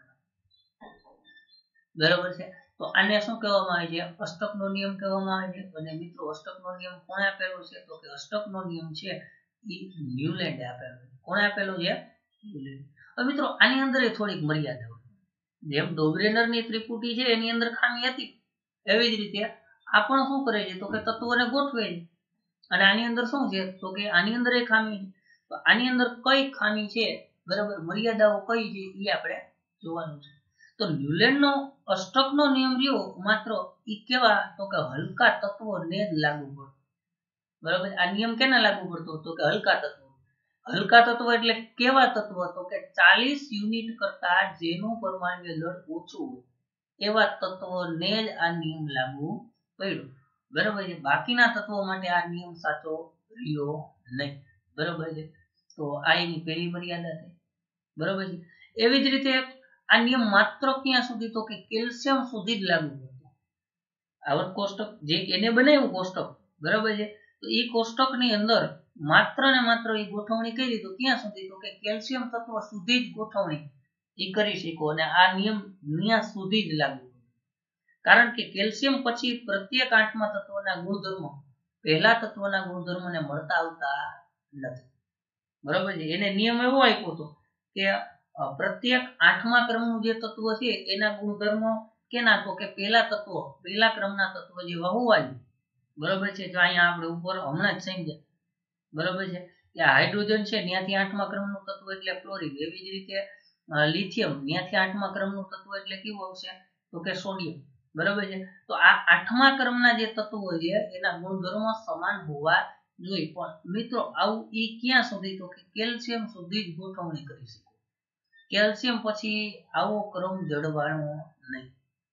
બરાબર છે. તો આને શું કહેવામાં આવે છે? અષ્ટકનો નિયમ કહેવામાં આવે છે. અને મિત્રો અષ્ટકનો નિયમ કોણે આપેલો છે તો કે અષ્ટકનો નિયમ છે એ ન્યુલેન્ડે આપેલો છે. કોણે આપેલો છે? ન્યુલેન્ડ. હવે મિત્રો આની અંદર થોડીક મર્યાદા હોય. જેમ ડોબ્રેનરની ત્રિપુટી છે એની અંદર ખામી હતી એવી જ રીતે આ પણ શું કરે છે તો કે તત્વોને ગોઠવે છે. અને આની અંદર શું છે તો કે આની અંદર એ ખામી છે. તો આની અંદર કઈ ખામી છે બરાબર મર્યાદાઓ કઈ છે એ આપણે જોવાનું છે. તો ન્યુલેન્ડનો અષ્ટકનો નિયમ રહ્યો માત્ર ઈ કેવા તો કે હલકા તત્વોને જ લાગુ પડતો. બરાબર. આ નિયમ કેને લાગુ પડતો તો કે હલકા તત્વો. હલકા તત્વ એટલે કેવા તત્વ તો કે ચાલીસ યુનિટ કરતા જેનું પરમાણ્વીય દળ ઓછું હોય એવા તત્વોને જ આ નિયમ લાગુ પડ્યો. બરાબર છે. બાકીના તત્વો માટે આ નિયમ સાચો રહ્યો નહીં. બરાબર છે. તો આ એની પહેલી મર્યાદા થઈ. બરાબર છે. એવી જ રીતે આ નિયમ માત્ર ક્યાં સુધી તો કે કેલ્શિયમ સુધી જ લાગુ પડતો. આવર્ત કોષ્ટક જે એને બનાવ્યું કોષ્ટક બરાબર છે. તો એ કોષ્ટકની અંદર માત્ર ને માત્ર એ ગોઠવણી કરી તો ક્યાં સુધી તો કે કેલ્શિયમ તત્વ સુધી જ ગોઠવણી એ કરી શકો અને આ નિયમ ન્યા સુધી જ લાગુ પડે. કારણ કે કેલ્શિયમ પછી પ્રત્યેક આઠમા તત્વના ગુણધર્મો પહેલા તત્વના ગુણધર્મોને મળતા આવતા નથી. બરાબર છે. એને નિયમ એવો આપ્યો હતો કે પ્રત્યેક આઠમા ક્રમનું જે તત્વ છે એના ગુણધર્મો કેના તો કે પહેલા તત્વો પહેલા ક્રમના તત્વ જેવા હોવા જોઈએ. બરાબર છે. જો અહીંયા આપણે ઉપર હમણાં જ સમજ્યા બરાબર છે કે હાઇડ્રોજન છે ત્યાંથી આઠમા ક્રમનું તત્વ એટલે ફ્લોરિન. એવી જ રીતે લિથિયમ ત્યાંથી આઠમા ક્રમનું તત્વ એટલે કેવું આવશે તો કે સોડિયમ. બરાબર છે. તો આ આઠમા ક્રમના જે તત્વો છે એના ગુણધર્મો સમાન હોવા જોઈએ. પણ મિત્રો આવું ઈ ક્યાં સુધી તો કે કેલ્શિયમ સુધી જ ગોઠવણી કરી શકો. કેલ્શિયમ પછી આવો ક્રમ જળવાણો નહીં.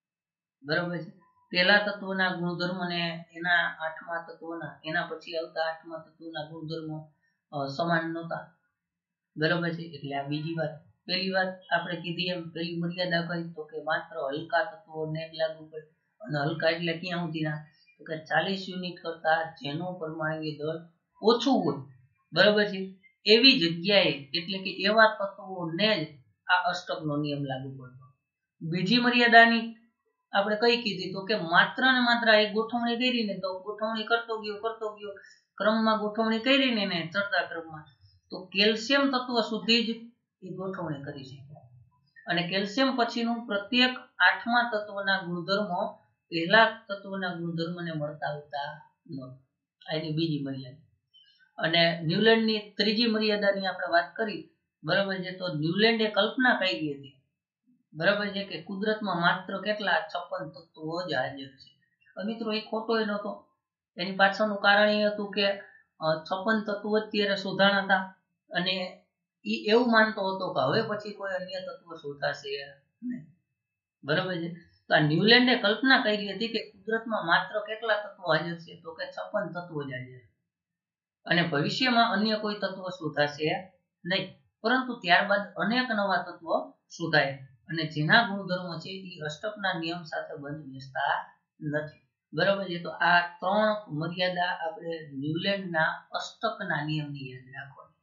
બરાબર છે. પહેલા તત્વના ગુણધર્મો ને એના આઠમા તત્વના એના પછી આવતા આઠમા તત્વના ગુણધર્મો સમાન નહોતા. બરાબર છે. એટલે આ બીજી વાત. પહેલી વાત આપણે કીધી એમ પહેલી મર્યાદા કઈ તો કે માત્ર હલકા તત્વોને જ લાગુ પડે. અને હલકા એટલે ક્યાં સુધીના તો કે ચાલીસ યુનિટ કરતા જેનું પરમાણ્વીય દળ ઓછું હોય બરાબર છે એવી જગ્યાએ એટલે કે એવા તત્વોને જ આ અષ્ટકનો નિયમ લાગુ પડતો. બીજી મર્યાદાની આપણે કઈ કીધી તો કે માત્ર ને માત્ર એક ગોઠવણી કરી ને તો ગોઠવણી કરતો ગયો કરતો ગયો ક્રમમાં ગોઠવણી કરી ને ચડતા ક્રમમાં તો કેલ્શિયમ તત્વ સુધી જ એ ગોઠવણી કરી છે અને કેલ્શિયમ પછીનું પ્રત્યેક આઠમા તત્વના ગુણધર્મો પહેલા તત્વના ગુણધર્મને મળતા આવતા નથી. એની બીજી મર્યાદા. અને ન્યુલેન્ડની ત્રીજી મર્યાદાની આપણે વાત કરી બરાબર છે. તો ન્યુલેન્ડે કલ્પના કરી હતી બરાબર છે કે કુદરતમાં માત્ર કેટલા છપ્પન તત્વો જ હાજર છે. મિત્રો એ ખોટો એ નહોતો. એની પાછળનું કારણ એ હતું કે છપ્પન તત્વો અત્યારે શોધાણા હતા અને એ એવું માનતો હતો કે હવે પછી કોઈ અન્ય તત્વ શોધાશે નહીં. બરાબર છે. તો આ ન્યુલેન્ડે કલ્પના કરી હતી કે કુદરતમાં માત્ર કેટલા તત્વો હાજર છે તો કે છપ્પન તત્વો જ હાજર અને ભવિષ્યમાં અન્ય કોઈ તત્વ શોધાશે નહીં. પરંતુ ત્યારબાદ અનેક નવા તત્વો શોધાયા અને જેના ગુણધર્મો છે એ અષ્ટકના નિયમ સાથે બંધ બેસતા નથી. બરાબર છે. તો આ ત્રણ મર્યાદા આપણે ન્યુલેન્ડના અષ્ટકના નિયમની યાદ રાખવાની.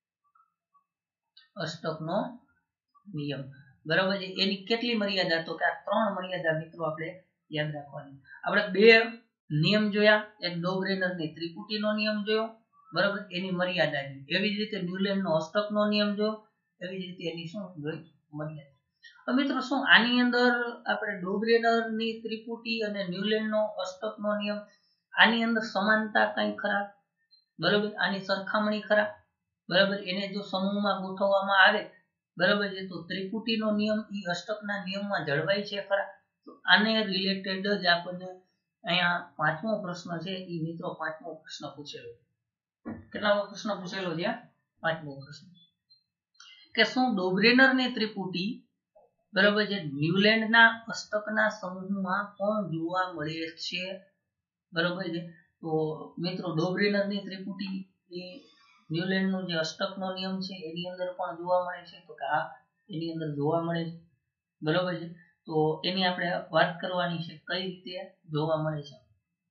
અષ્ટકનો નિયમ બરાબર છે. એની કેટલી મર્યાદા તો કે આ ત્રણ મર્યાદા મિત્રો આપણે યાદ રાખવાની. આપણે બે નિયમ જોયા. એક ડોબ્રેનરની ત્રિપુટીનો નિયમ જોયો બરાબર એની મર્યાદા જોઈ. એવી જ રીતે ન્યુલેન્ડનો અષ્ટકનો નિયમ જોયો. એવી જ રીતે એની શું જોઈ મર્યાદા. તો મિત્રો શું આની અંદર આપણે ડોબ્રેનરની ત્રિપુટી અને ન્યુલેન્ડનો અષ્ટકનો નિયમ આની અંદર સમાનતા કઈ ખરા? બરાબર આની સરખામણી ખરા? બરાબર એને જો સમૂહમાં ગોઠવવામાં આવે બરાબર છે તો ત્રિપુટીનો નિયમ એ અષ્ટકના નિયમમાં જળવાય છે ખરા? તો આને રિલેટેડ જ આપણને અહીંયા પાંચમો પ્રશ્ન છે એ મિત્રો પાંચમો પ્રશ્ન પૂછેલો. કેટલામો પ્રશ્ન પૂછેલો છે? પાંચમો પ્રશ્ન કે શું ડોબ્રેનરની ત્રિપુટી બરાબર છે ન્યુલેન્ડના અષ્ટકના સમૂહમાં પણ જોવા મળે છે? બરાબર છે. તો મિત્રો ડોબ્રેનરની ત્રિપુટી એ ન્યુલેન્ડનો જે અષ્ટકનો નિયમ છે એની અંદર પણ જોવા મળે છે તો કે હા એની અંદર જોવા મળે છે. બરાબર છે. તો એની આપણે વાત કરવાની છે કઈ રીતે જોવા મળે છે.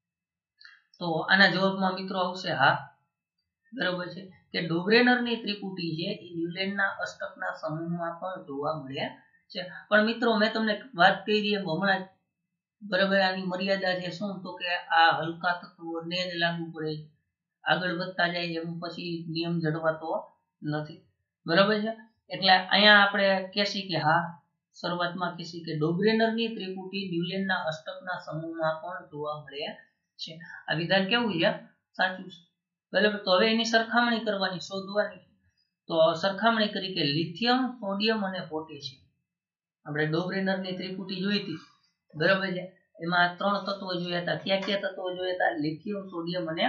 તો આના જવાબમાં મિત્રો આવશે હા. બરાબર છે કે ડોબ્રેનરની ત્રિપુટી છે એ ન્યુલેન્ડના અષ્ટકના સમૂહમાં પણ જોવા મળે છે. પણ મિત્રો મેં તમને વાત કરી એમ હમણાં બરાબર આની મર્યાદા છે શું તો કે આ હલકા તત્વોને જ લાગુ પડે. આગળ વધતા જાય એમ પછી નિયમ જળવાતો નથી. બરાબર છે. એટલે અહીંયા આપણે કહેશી કે હા શરૂઆતમાં કહેશી કે ડોબ્રેનરની ત્રિપુટી ન્યુલેન્ડના અષ્ટકના સમૂહમાં પણ જોવા મળે છે. આ વિધાન કેવું છે? સાચું છે. બરાબર. તો હવે એની સરખામણી કરવાની શોધવાની. તો સરખામણી કરી કે લિથિયમ સોડિયમ અને પોટેશિયમ આપણે ડોબ્રેનરની ત્રિપુટી જોઈ હતી બરાબર છે. એમાં ત્રણ તત્વો જોયા હતા. કયા કયા તત્વો જોયા હતા? લિથિયમ સોડિયમ અને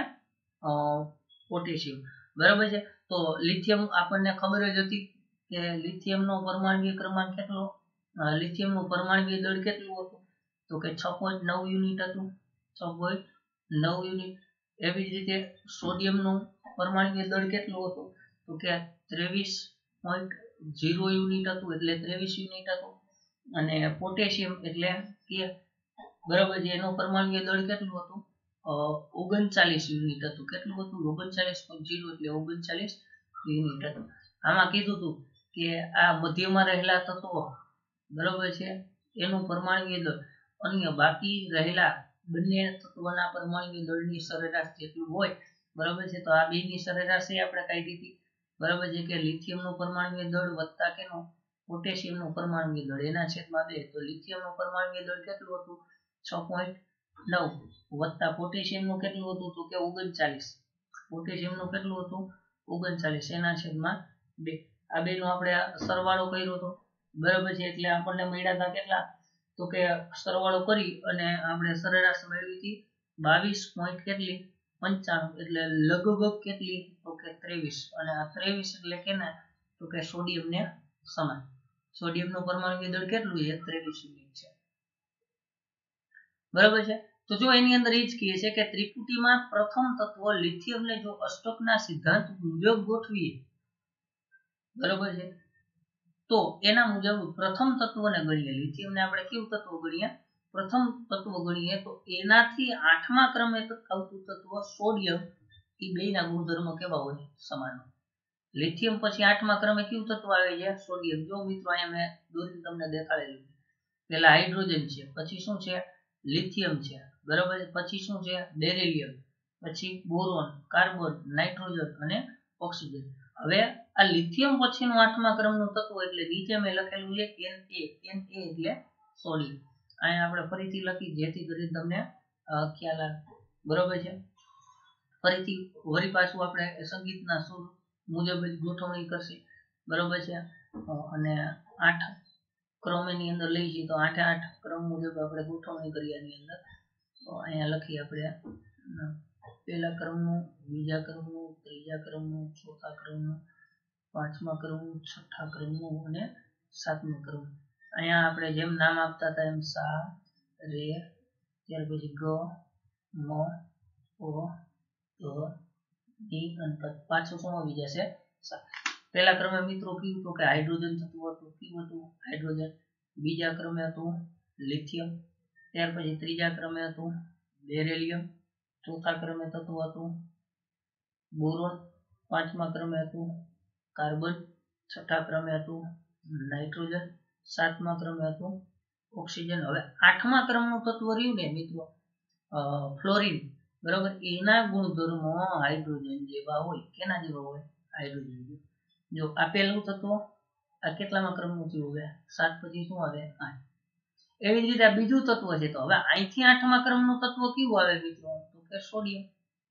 પોટેશિયમ બરાબર છે. તો લિથિયમ આપણને ખબર જ હતી કે લિથિયમનો પરમાણ્વીય ક્રમાંક કેટલો? લિથિયમનું પરમાણ્વીય દળ કેટલું હતું તો કે છ પોઈન્ટ નવ યુનિટ હતું. છ પોઈન્ટ નવ યુનિટ. એવી જ રીતે સોડિયમનું પરમાણ્વીય દળ કેટલું હતું તો કે ત્રેવીસ પોઈન્ટ ઝીરો યુનિટ હતું એટલે ત્રેવીસ યુનિટ હતું. અને પોટેશિયમ એટલે કે બરાબર છે એનું પરમાણ્વીય દળ કેટલું હતું? ઓગણચાલીસ યુનિટ હતું. કેટલું હતું? ઓગણચાલીસ પોઈન્ટ ઝીરો એટલે ઓગણચાલીસ યુનિટ હતું. આમાં કીધું હતું કે આ મધ્યમાં રહેલા તત્વો બરાબર છે એનું પરમાણ્વીય દળ અન્ય બાકી રહેલા બંને તત્વોના પરમાણ્વીય દળની સરેરાશ જેટલું હોય બરાબર છે. તો આ બેની સરેરાશ આપણે કાઢી હતી બરાબર છે કે લિથિયમનું પરમાણ્વીય દળ વત્તા કેનું પોટેશિયમનું પરમાણ્વીય દળ એના છેદમાં બે. તો લિથિયમનું પરમાણ્વીય દળ કેટલું હતું? છ પોઈન્ટ નવ વત્તા પોટેશિયમનું કેટલું હતું તો કે ઓગણચાલીસ. પોટેશિયમનું કેટલું હતું? ઓગણચાલીસ એના છેદમાં બે. આ બેનો આપણે સરવાળો કર્યો હતો બરાબર છે એટલે આપણને મળ્યા હતા કેટલા તો કે સરવાળો કરી અને આપણે સરેરાશ મેળવી હતી બાવીસ પોઈન્ટ કેટલી પંચાણું એટલે લગભગ કેટલી તો કે ત્રેવીસ. અને આ ત્રેવીસ એટલે કેના તો કે સોડિયમને સમાન. સોડિયમનું પરમાણ્વીય દળ કેટલું છે? ત્રેવીસ યુનિટ છે. બરાબર છે. તો જો એની અંદર એ જ કહે છે કે ત્રિપુટીમાં પ્રથમ તત્વ લિથિયમને જો અષ્ટકના સિદ્ધાંત મુજબ ગોઠવીએ બરાબર છે તો એના મુજબ પ્રથમ તત્વને ગણીએ. લિથિયમને આપણે કેવું તત્વ ગણીએ? પ્રથમ તત્વ ગણીએ તો એનાથી આઠમા ક્રમે આવતું તત્વ સોડિયમ એ બેના ગુણધર્મ કેવા હોય? સમાન. લિથિયમ પછી આઠમા ક્રમે કેવું તત્વ આવે છે? સોડિયમ. જો મિત્રો અહીંયા મેં દોરીને તમને દેખાડેલું પેલા હાઇડ્રોજન છે, પછી શું છે લિથિયમ છે, બરાબર, પછી શું છે બેરિલિયમ, પછી બોરોન, કાર્બન, નાઇટ્રોજન અને ઓક્સિજન. હવે આ લિથિયમ પછીનું આઠમા ક્રમનું તત્વ એટલે નીચે મેં લખેલું છે Na. Na એટલે સોડિયમ. અહીંયા આપણે ફરીથી લખી જેથી કરીને તમને ખ્યાલ આવે, બરોબર છે. ફરીથી વળી પાછું આપણે સંગીતના સુર મુજબ જ ગોઠવણી કરશે, બરોબર છે. અને આઠ ક્રમની અંદર લઈ જઈએ તો આઠે આઠ ક્રમ મુજબ આપણે ગોઠવણી કરીએ આની અંદર. તો અહીંયા લખીએ આપણે પહેલા ક્રમનું, બીજા ક્રમનું, ત્રીજા ક્રમનું, ચોથા ક્રમનું, પાંચમા ક્રમનું, છઠ્ઠા ક્રમનું અને સાતમા ક્રમનું. અહીંયા આપણે જેમ નામ આપતા હતા એમ સા, રે, ત્યાર પછી ગ, મ, પ, ધ, ની અને પાછું શું આવી જશે સા. પહેલા ક્રમે મિત્રો કયું તો કે હાઇડ્રોજન થતું હતું, કયું હતું હાઇડ્રોજન. બીજા ક્રમે હતું લિથિયમ, ત્યાર પછી ત્રીજા ક્રમે હતું બેરિલિયમ, ચોથા ક્રમે થતું હતું બોરોન, પાંચમા ક્રમે હતું કાર્બન, છઠ્ઠા ક્રમે હતું નાઇટ્રોજન, સાતમા ક્રમે હતું ઓક્સિજન. હવે આઠમા ક્રમનું તત્વ રહ્યું ને મિત્રો ફ્લોરિન, બરાબર, એના ગુણધર્મો હાઇડ્રોજન જેવા હોય. કેના જેવા હોય? હાઇડ્રોજન જેવા. જો આ પહેલું તત્વ આ કેટલામા ક્રમનું થયું? હવે સાત પછી શું આવે? આઠ. એવી જ રીતે આ બીજું તત્વ છે. તો હવે અહીંથી આઠમા ક્રમનું તત્વ કયું આવે મિત્રો? તો કે સોડિયમ,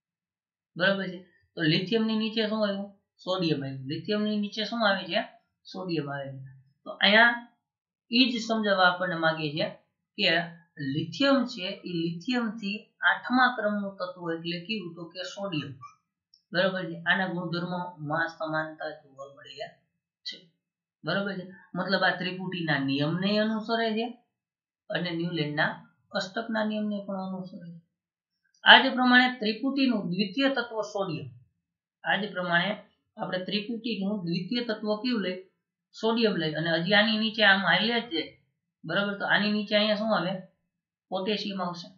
બરાબર છે. તો લિથિયમની નીચે શું આવ્યું? સોડિયમ આવ્યું. લિથિયમની નીચે શું આવે છે? સોડિયમ આવે છે. તો અહીંયા એ જ સમજાવવા આપણને માંગીએ છીએ કે લિથિયમ છે એ લિથિયમ થી આઠમા ક્રમનું તત્વ એટલે કયું? તો કે સોડિયમ, બરાબર છે. આના ગુણધર્મો માં સમાનતા જોવા મળે છે, બરાબર છે. મતલબ આ ત્રિપુટીના નિયમને અનુસરે છે અને ન્યુલેન્ડના અષ્ટકના નિયમને પણ અનુસરે છે. આ જ પ્રમાણે ત્રિપુટીનું દ્વિતીય તત્વ સોડિયમ. આ જ પ્રમાણે આપણે ત્રિપુટીનું દ્વિતીય તત્વ કયું લઈ? સોડિયમ લઈ. અને હજી આની નીચે આમ હાલે જ છે, બરાબર. તો આની નીચે અહીંયા શું આવે? પોટેશિયમ આવશે.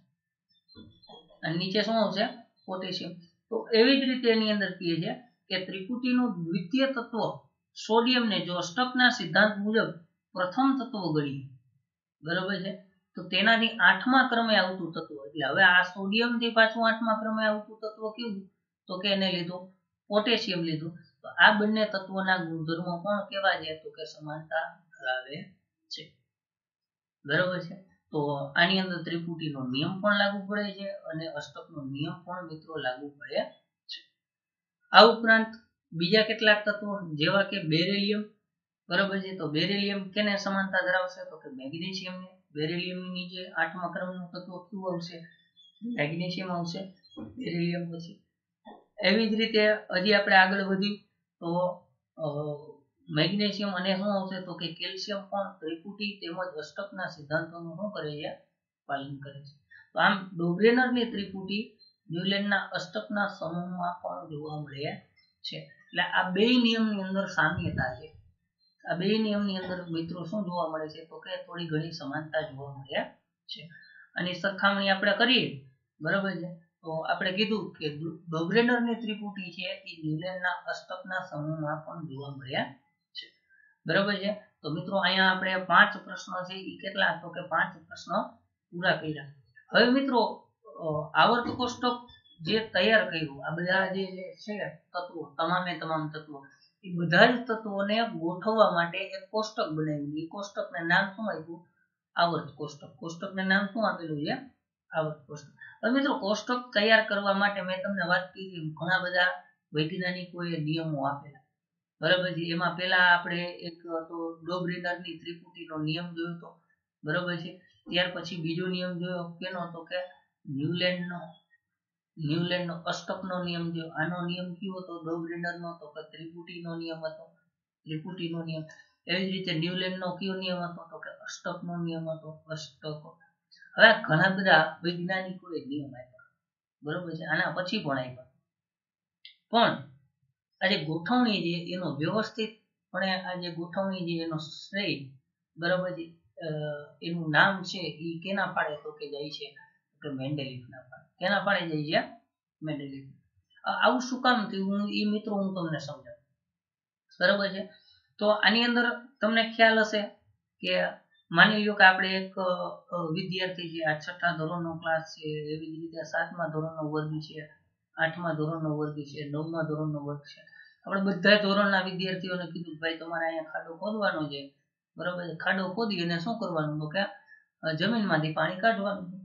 અને નીચે શું આવશે? પોટેશિયમ. તો એવી જ રીતે એની અંદર કહે છે કે ત્રિપુટીનું દ્વિતીય તત્વ સોડિયમને જો અષ્ટકના સિદ્ધાંત મુજબ પ્રથમ તત્વ ગણીએ, બરાબર છે, તો તેનાથી આઠમા ક્રમે આવતું તત્વ એટલે હવે આ સોડિયમ થી પાછું આઠમા ક્રમે આવતું તત્વ કેવું? તો કે એને લીધું પોટેશિયમ લીધું. તો આ બંને તત્વોના ગુણધર્મો પણ કેવા છે? તો કે સમાનતા ધરાવે છે, બરાબર છે. તો આની અંદર ત્રિપુટીનો નિયમ પણ લાગુ પડે છે અને અષ્ટકનો નિયમ પણ મિત્રો લાગુ પડે છે. આ ઉપરાંત બીજા કેટલાક તત્વો જેવા કે બેરિલિયમ, બરાબર છે. તો બેરિલિયમ કેને સમાનતા ધરાવશે? તો કે મેગ્નેશિયમને. બેરિલિયમની નીચે આઠમા ક્રમનું તત્વ કયું આવશે? મેગ્નેશિયમ આવશે બેરિલિયમ પછી. એવી જ રીતે હજી આપણે આગળ વધ્યું તો મેગ્નેશિયમ અને શું આવશે? તો કે કેલ્શિયમ પણ ત્રિપુટી તેમજ અષ્ટકના સિદ્ધાંતોનું શું કરે છે? પાલન કરે છે. તો આમ ડોબ્રેનરની ત્રિપુટી ન્યુલેન્ડના અષ્ટકના સમૂહમાં પણ જોવા મળે છે. એટલે આ બે નિયમની અંદર સામ્યતા છે. આ બે નિયમની અંદર મિત્રો શું જોવા મળે છે? તો કે થોડી ઘણી સમાનતા જોવા મળે છે. અને સરખામણી આપણે કરીએ, બરાબર છે, તો આપણે કીધું કે ડોબ્રેનરની ત્રિપુટી છે એ ન્યુલેન્ડના અષ્ટકના સમૂહમાં પણ જોવા મળ્યા છે, બરાબર છે. તો મિત્રો અહીંયા આપણે પાંચ પ્રશ્નો છે એ કેટલા? તો કે પાંચ પ્રશ્નો પૂરા કર્યા. હવે મિત્રો આવર્ત કોષ્ટક જે તૈયાર કર્યું, આ બધા જે છે તત્વો, તમામે તમામ તત્વો, એ બધા જ તત્વોને ગોઠવવા માટે એક કોષ્ટક બનાવ્યું. એ કોષ્ટકને નામ શું આપ્યું? આવર્ત કોષ્ટક. કોષ્ટકને નામ શું આપેલું છે? આવર્ત કોષ્ટક. હવે મિત્રો કોષ્ટક તૈયાર કરવા માટે મેં તમને વાત કરી ઘણા બધા વૈજ્ઞાનિકોએ નિયમો આપેલા, બરાબર છે. એમાં પહેલા આપણે એક તો ડોબ્રેનરની ત્રિપુટીનો નિયમ જોયો હતો, બરાબર છે. ત્યાર પછી બીજો નિયમ જોયો કેનો? તો કે ન્યુલેન્ડનો ન્યુલેન્ડનો અષ્ટકનો નિયમ જોયો. આનો નિયમ કયો હતો? ડોબ્રેનરનો? તો કે ત્રિપુટીનો નિયમ હતો, ત્રિપુટીનો નિયમ. એવી જ રીતે ન્યુલેન્ડનો કયો નિયમ હતો? તો કે અષ્ટકનો નિયમ હતો, અષ્ટક. હવે ઘણા બધા વૈજ્ઞાનિકોએ નિયમ આપ્યા, બરાબર છે. આના પછી પણ આપ્યા, પણ આ જે ગોઠવણી છે એનો વ્યવસ્થિત પણ આ જે ગોઠવણી છે એનો શ્રેય, બરાબર છે, એનું નામ છે એ કેના પાડે? તો કે જાય છે કે મેન્ડેલિફના પાડે. કેના પાડે જાય છે? મેન્ડેલિફ. આવું શું કામ થયું એ મિત્રો હું તમને સમજાવું, બરાબર છે. તો આની અંદર તમને ખ્યાલ હશે કે માની લો કે આપણે એક વિદ્યાર્થી છે, આ છઠ્ઠા ધોરણનો ક્લાસ છે, એવી જ રીતે સાતમા ધોરણનો વર્ગ છે, આઠમા ધોરણનો વર્ગ છે, નવમા ધોરણનો વર્ગ છે. આપણે બધા ધોરણના વિદ્યાર્થીઓને કીધું ભાઈ તમારે અહીંયા ખાડો ખોદવાનો છે, બરાબર છે. ખાડો ખોદી અને શું કરવાનું તો કે જમીનમાંથી પાણી કાઢવાનું છે,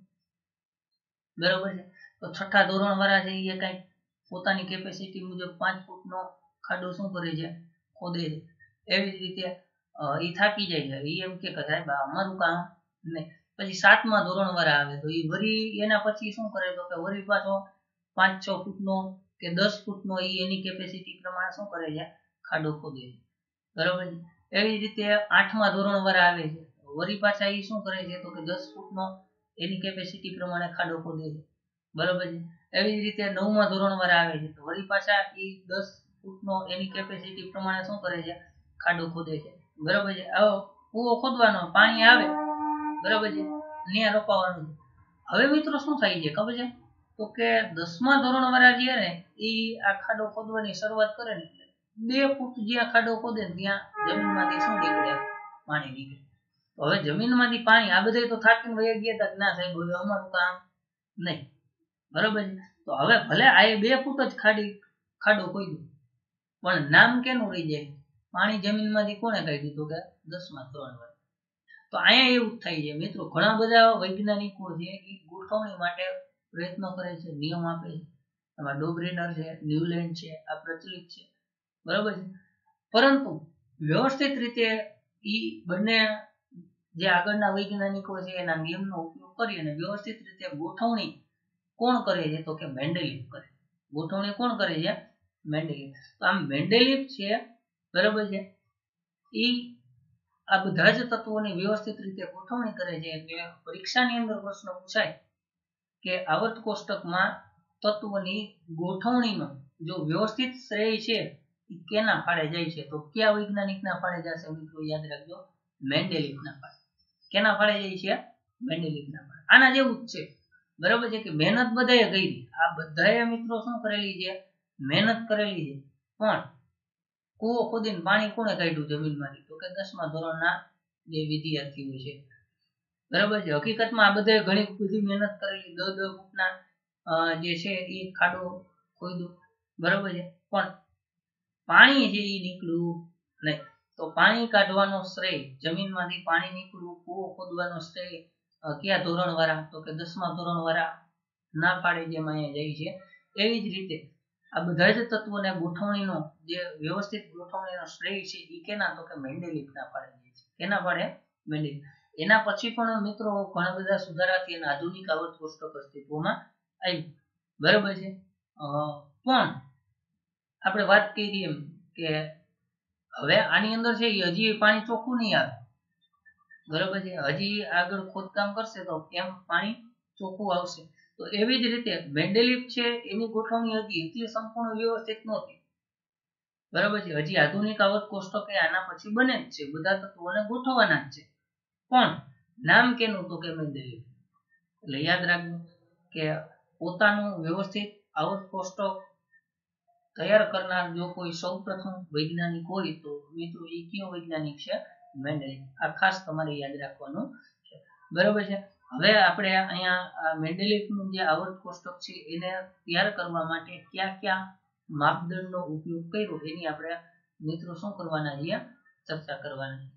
બરાબર છે. તો છઠ્ઠા ધોરણ વાળા છે એ કઈ પોતાની કેપેસિટી મુજબ પાંચ ફૂટનો ખાડો શું કરે છે, ખોદે છે. એવી જ રીતે એ થાકી જાય છે, એ એમ કે સાહેબ અમારું કામ નહીં. પછી સાતમા ધોરણ વાળા આવે તો એ વરી એના પછી શું કરે તો કે વરી પાછો પાંચ છ ફૂટનો કે દસ ફૂટનો એ એની કેપેસિટી પ્રમાણે શું કરે છે, ખાડો ખોદે છે, બરાબર છે. એવી રીતે આઠમા ધોરણ વાળા આવે છે, વરી પાછા એ શું કરે છે તો કે દસ ફૂટનો એની કેપેસિટી પ્રમાણે ખાડો ખોદે છે, બરાબર છે. એવી જ રીતે નવમા ધોરણ વાળા આવે છે તો વળી પાછા એ દસ ફૂટનો એની કેપેસિટી પ્રમાણે શું કરે છે, ખાડો ખોદે છે, બરાબર છે. આવો કૂવો ખોદવાનો, પાણી આવે, બરાબર છે, ત્યાં રોપાવાનું. હવે મિત્રો શું થાય છે ખબર છે તો કે દસમા ધોરણ વાળા જે ને એ આ ખાડો ખોદવાની શરૂઆત કરે ને બે ફૂટ જ્યાં ખાડો ખોદે ને ત્યાં જમીનમાંથી શું નીકળે, પાણી નીકળે. તો હવે જમીનમાંથી પાણી આ બધા તો થાકીને વયા ગયા હતા, ના સાહેબ હવે અમારું કામ નહીં, બરાબર છે. તો હવે ભલે આ બે ફૂટ જ ખાડી ખાડો ખોદ્યો પણ નામ કેનું રહી જાય, પાણી જમીનમાંથી કોણે કાઢ્યું તો કે દસમા ધોરણ વાળા. તો અહીંયા એવું જ થાય છે મિત્રો, ઘણા બધા વૈજ્ઞાનિકો છે એ ગોઠવણી માટે પ્રયત્નો કરે છે, નિયમ આપે છે. એમાં ડોબ્રીનર છે, ન્યુલેન્ડ છે, આ પ્રચલિત છે, બરાબર છે. પરંતુ વ્યવસ્થિત રીતે એ બંને જે આગળના વૈજ્ઞાનિકો છે એના નિયમનો ઉપયોગ કરી અને વ્યવસ્થિત રીતે ગોઠવણી કોણ કરે છે તો કે મેન્ડેલિફ કરે. ગોઠવણી કોણ કરે છે, મેન્ડેલિફ. તો આમ મેન્ડેલિફ છે, બરાબર છે, એ આ બધા જ તત્વોની વ્યવસ્થિત રીતે ગોઠવણી કરે છે. એટલે પરીક્ષાની અંદર પ્રશ્ન પૂછાય કે આવર્ત કોષ્ટકમાં તત્વની ગોઠવણીનો જો વ્યવસ્થિત શ્રેય છે એ કેના ફાળે જાય છે તો કયા વૈજ્ઞાનિકના ફાળે જશે મિત્રો, યાદ રાખજો, મેન્ડેલિફના ફાળે. કેના ફાળે જાય છે, મેન્ડેલિફના ફાળે. આના જેવું જ છે, બરાબર છે, કે મહેનત બધાએ કરી, આ બધાએ મિત્રો શું કરેલી છે, મહેનત કરેલી છે. પણ કૂવો ખોદીને પાણી કોણે કાઢ્યું જમીનમાંથી તો કે દસમા ધોરણના જે વિદ્યાર્થીઓ છે, બરાબર છે. હકીકતમાં આ બધાએ ઘણી બધી મહેનત કરેલી, દસ દસ ફૂટના જે છે એ ખાડો ખોદ્યો, બરાબર છે, પણ પાણી છે એ નીકળ્યું નહીં. તો પાણી કાઢવાનો શ્રેય, જમીનમાંથી પાણી નીકળવું, કૂવો ખોદવાનો શ્રેય કયા ધોરણ વાળા તો કે દસમા ધોરણ વાળા ના પાડે જેમ અહીંયા જાય છે. એવી જ રીતે આ બધા જ તત્વોને ગોઠવણીનો જે વ્યવસ્થિત ગોઠવણીનો શ્રેય છે એ કેના તો કે મેન્ડેલિફના પાડે જાય છે. કેના પાડે, મેન્ડેલિફ. એના પછી પણ મિત્રો ઘણા બધા સુધારાથી અને આધુનિક આવર્ત કોષ્ટક અસ્તિત્વમાં આવ્યું, બરાબર છે. પણ આપણે વાત કરી એમ કે હવે આની અંદર છે હજી પાણી ચોખ્ખું નહીં આવે, બરાબર છે. હજી આગળ ખોદકામ કરશે તો એમ પાણી ચોખ્ખું આવશે. તો એવી જ રીતે મેન્ડેલિફ છે એની ગોઠવણી હજી એટલી સંપૂર્ણ વ્યવસ્થિત નહોતી, બરાબર છે. હજી આધુનિક આવર્ત કોષ્ટક આના પછી બને જ છે, બધા તત્વોને ગોઠવવાના જ છે, પણ નામ કેનું તો કે મેન્ડેલિફ. એટલે યાદ રાખજો કે પોતાનું વ્યવસ્થિત આવર્ત કોષ્ટક તૈયાર કરનાર જો કોઈ સૌપ્રથમ વૈજ્ઞાનિક હોય તો મિત્રો એ કયો વૈજ્ઞાનિક છે, મેન્ડેલિફ. આ ખાસ તમારે યાદ રાખવાનું છે, બરાબર છે. હવે આપણે અહીંયા મેન્ડેલિફનું જે આવર્ત કોષ્ટક છે એને તૈયાર કરવા માટે કયા કયા માપદંડનો ઉપયોગ કર્યો એની આપણે મિત્રો શું કરવાના છીએ, ચર્ચા કરવાના.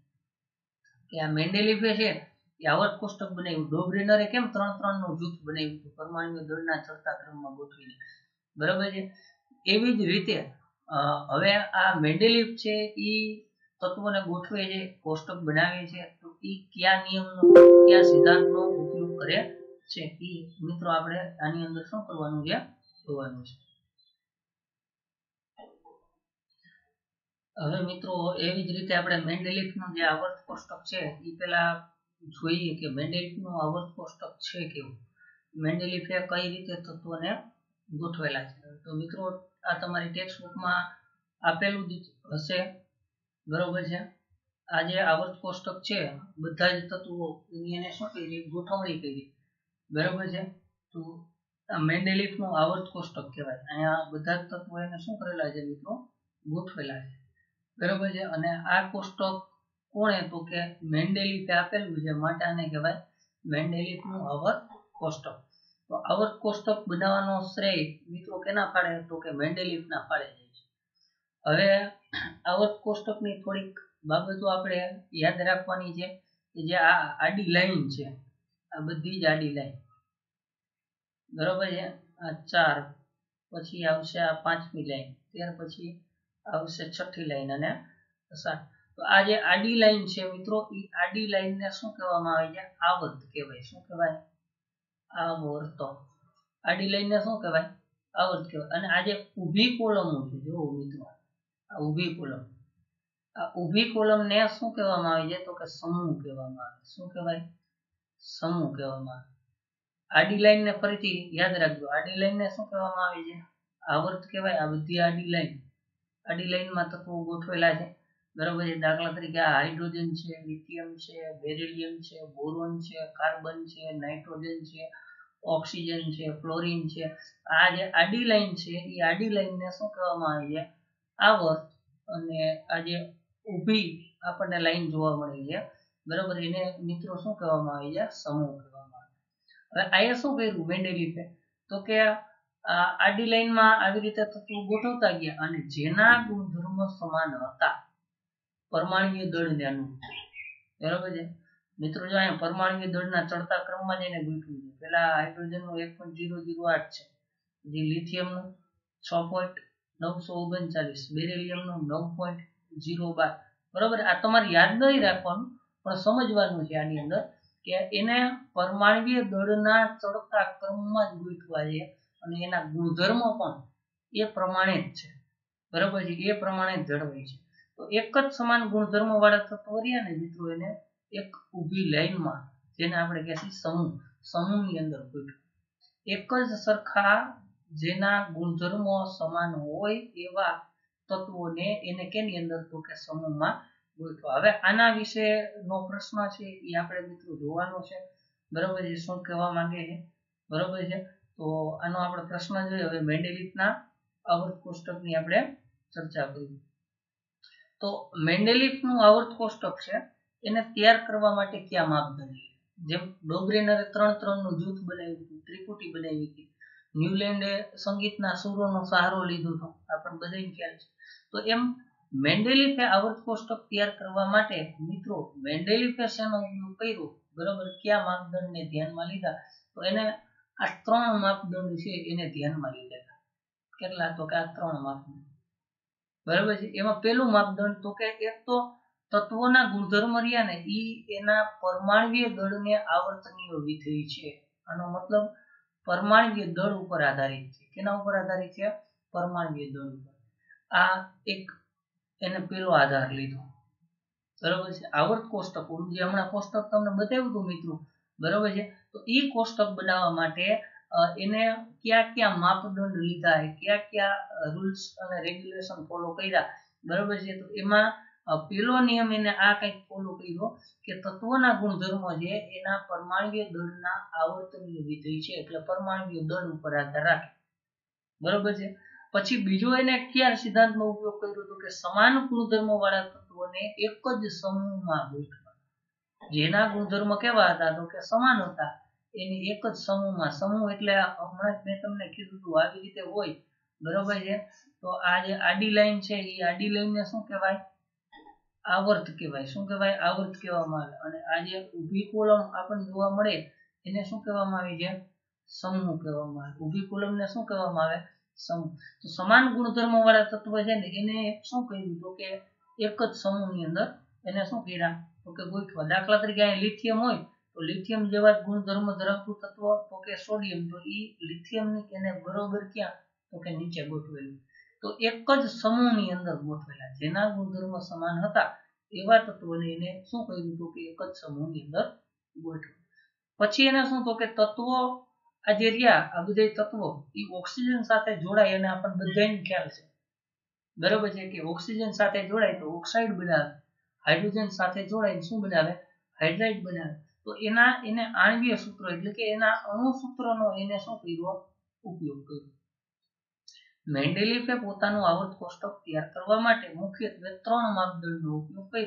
કે આ મેન્ડેલિફે છે એ આવર્ત કોષ્ટક બનાવ્યું. ડોબ્રીનરે કેમ ત્રણ ત્રણ નું જૂથ બનાવ્યું હતું પરમાણુ દળના ચડતા ક્રમમાં ગોઠવીને, બરાબર છે. એવી જ રીતે હવે આ મેન્ડેલિફ છે એ તત્વોને ગોઠવે છે, કોષ્ટક બનાવે છે, તો એ કયા નિયમનો, કયા સિદ્ધાંતનો ઉપયોગ કરે છે એ મિત્રો આપણે આની અંદર શું કરવાનું છે, જોવાનું છે. હવે મિત્રો એવી જ રીતે આપણે મેન્ડેલિફનું જે આવર્ત કોષ્ટક છે એ પેલા જોઈએ કે મેન્ડેલિફનું આવર્ત કોષ્ટક છે કેવું, મેન્ડેલિફે કઈ રીતે તત્વોને ગોઠવેલા છે. તો મિત્રો આ તમારી ટેક્સ્ટ બુકમાં આપેલું જ હશે, બરોબર છે. આ જે આવર્ત કોષ્ટક છે બધા જ તત્વો એને શું કરી, ગોઠવણી કરી, બરોબર છે. તો આ મેન્ડેલિફનું આવર્ત કોષ્ટક કહેવાય. અહીંયા બધા જ તત્વો એને શું કરેલા છે મિત્રો, ગોઠવેલા છે, બરોબર છે. અને આ કોષ્ટક કોણે? તો કે મેન્ડેલિફે આપેલું છે, માટે આને કહેવાય મેન્ડેલિફનું આવર્ત કોષ્ટક. તો આવર્ત કોષ્ટક બનાવવાનો શ્રેય મિત્રો કેના ફાળે? તો કે મેન્ડેલિફના ફાળે જાય છે. હવે આવર્ત કોષ્ટકની થોડીક બાબતો આપણે યાદ રાખવાની છે કે જે આ આડી લાઈન છે, આ બધી જ આડી લાઈન, બરોબર છે. આ ચાર, પછી આવશે આ પાંચમી લાઈન, ત્યાર પછી આવશે છઠ્ઠી લાઈન અને સાત. તો આ જે આડી લાઈન છે મિત્રો, એ આડી લાઈનને શું કહેવામાં આવે છે? આવર્ત કહેવાય. શું કહેવાય? આવર્ત. આડી લાઈનને શું કહેવાય? આવર્ત કહેવાય. અને આ જે ઊભી કોલમો છે, જો મિત્રો આ ઊભી કોલમ, આ ઊભી કોલમને શું કહેવામાં આવે છે? તો કે સમૂહ કહેવામાં આવે. શું કહેવાય? સમૂહ કહેવામાં આવે. આડી લાઈનને ફરીથી યાદ રાખજો, આડી લાઈનને શું કહેવામાં આવે છે? આવર્ત કહેવાય. આ બધી આડી લાઈન, આડી લાઈનમાં તત્વો ગોઠવેલા છે, બરોબર છે. દાખલા તરીકે આ હાઇડ્રોજન છે, લિથિયમ છે, બેરિલિયમ છે, બોરોન છે, કાર્બન છે, નાઇટ્રોજન છે, ઓક્સિજન છે, ફ્લોરિન છે. આ જે આડી લાઈન છે, એ આડી લાઈનને શું કહેવામાં આવે છે? આવર્ત. અને આ જે ઊભી આપણને લાઈન જોવા મળી છે, બરોબર, એને મિત્રો શું કહેવામાં આવે છે? સમૂહ કહેવામાં આવે. હવે અહીંયા શું કર્યું મેન્ડેલિફે? તો કે આ આડી લાઈનમાં આવી રીતે તત્વો ગોઠવતા ગયા અને જેના ગુણધર્મો સમાન હતા, પરમાણ્વીય દળને અનુરૂપ, બરોબર છે મિત્રો. જો અહીંયા પરમાણ્વીય દળના ચડતા ક્રમમાં જઈને ગોઠવ્યું છે. પેલા હાઇડ્રોજનનું એક પોઈન્ટ ઝીરો ઝીરો આઠ છે, જે લિથિયમનું છ પોઈન્ટ નવસો ઓગણચાલીસ, બેરિલિયમનું નવ પોઈન્ટ ઝીરો બાર, બરોબર. આ તમારે યાદ નહીં રાખવાનું, પણ સમજવાનું છે આની અંદર કે એને પરમાણ્વીય દળના ચડતા ક્રમમાં જ ગોઠવા છે અને એના ગુણધર્મો પણ એ પ્રમાણે જ છે, બરોબર છે, એ પ્રમાણે જ જળવાય છે. તો એક જ સમાન ગુણધર્મો વાળા તત્વો રહ્યા ને મિત્રો, એને એક ઊભી લાઈનમાં, જેને આપણે કહીએ સમૂહ, સમૂહની અંદર ગોઠવું. એક જ સરખા જેના ગુણધર્મો સમાન હોય એવા તત્વોને એને કેની અંદર? તો કે સમૂહમાં ગોઠવા. હવે આના વિશે નો પ્રશ્ન છે એ આપણે મિત્રો જોવાનો છે, બરોબર છે, શું કહેવા માંગે છે, બરોબર છે. તો આનો આપણે પ્રશ્ન જોઈએ. હવે મેન્ડેલિફના આવર્ત કોષ્ટકની આપણે ચર્ચા કરી. તો મેન્ડેલિફનું આવર્ત કોષ્ટક છે, એને તૈયાર કરવા માટે કયા માપદંડ છે? જેમ ડોબ્રેનરે ત્રણ ત્રણ નું જૂથ બનાવ્યું હતું, ત્રિપુટી બનાવી હતી, ન્યુલેન્ડે સંગીતના સૂરોનો સહારો લીધો હતો, આપણને બધાને ખ્યાલ છે. તો એમ મેન્ડેલિફે આવર્ત કોષ્ટક તૈયાર કરવા માટે મિત્રો મેન્ડેલિફે શેનો ઉપયોગ કર્યો? બરોબર, કયા માપદંડને ધ્યાનમાં લીધા? તો એને આ ત્રણ માપદંડ છે એને ધ્યાનમાં લીધા. કેટલા? તો કે આ ત્રણ માપદંડ, બરોબર છે. એમાં પેલું માપદંડ તો કે એક તો તત્વોના ગુણધર્મ રહ્યા ને ઈ એના પરમાણ્વીય દળને આવર્તનીય વિધેય છે. આનો મતલબ પરમાણ્વીય દળ ઉપર આધારિત છે. કેના ઉપર આધારિત છે? પરમાણ્વીય દળ ઉપર. આ એક એને પેલો આધાર લીધો, બરોબર છે. આવર્ત કોષ્ટક જે હમણાં કોષ્ટક તમને બતાવ્યું હતું મિત્રો, બરોબર છે. તો ઈ કોષ્ટક બનાવવા માટે એને કયા કયા માપદંડ લીધા, કયા કયા રૂલ્સ અને રેગ્યુલેશન ફોલો કર્યા, બરોબર છે. તો એમાં પેલો નિયમ એને આ કંઈક ફોલો કર્યો કે તત્વના ગુણધર્મો છે એના પરમાણ્વીય દળના આવર્તનીય વિધેય છે, એટલે પરમાણ્વીય દળ ઉપર આધાર રાખે, બરોબર છે. પછી બીજો એને કયા સિદ્ધાંતનો ઉપયોગ કર્યો હતો કે સમાન ગુણધર્મો વાળા તત્વોને એક જ સમૂહમાં ગોઠવા. જેના ગુણધર્મ કેવા હતા? તો કે સમાન હતા, એની એક જ સમૂહમાં. સમૂહ એટલે હમણાં જ મેં તમને કીધું હતું આવી રીતે હોય, બરોબર છે. તો આ જે આડી લાઈન છે એ આડી લાઈનને શું કહેવાય? આવર્ત કહેવાય. શું કહેવાય? આવર્ત કહેવામાં આવે. અને આ જે ઊભી કોલમ આપણને જોવા મળે એને શું કહેવામાં આવે છે? સમૂહ કહેવામાં આવે. ઊભી કોલમને શું કહેવામાં આવે? સમૂહ. તો સમાન ગુણધર્મો વાળા તત્વ છે ને એને શું કહ્યું? તો કે એક જ સમૂહની અંદર એને શું કર્યા? તો કે ગોઠવા. દાખલા તરીકે અહીં લિથિયમ હોય તો લિથિયમ જેવા ગુણધર્મ ધરાવતું તત્વ તો કે સોડિયમ, તો એ લિથિયમની એને બરોબર ક્યાં? તો કે નીચે ગોઠવેલું. તો એક જ સમૂહની અંદર ગોઠવેલા જેના ગુણધર્મો સમાન હતા એવા તત્વોને એને શું કહ્યું? તો કે એક જ સમૂહની અંદર ગોઠવા. પછી એને શું? તો કે તત્વો આ જે રહ્યા આ બધા તત્વો એ ઓક્સિજન સાથે જોડાય અને આપણને બધાને ખ્યાલ છે, બરોબર છે, કે ઓક્સિજન સાથે જોડાય તો ઓક્સાઇડ બનાવે, હાઇડ્રોજન સાથે જોડાય શું બનાવે? હાઇડ્રાઇડ બનાવે. તો એના એને આણ્વીય સૂત્રો એટલે કે એના અણુ સૂત્રોનો એને શું કર્યો? ઉપયોગ કર્યો. મેન્ડેલિફે પોતાનું આવર્ત કોષ્ટક તૈયાર કરવા માટે મુખ્યત્વે ત્રણ માપદંડનો ઉપયોગ કર્યો.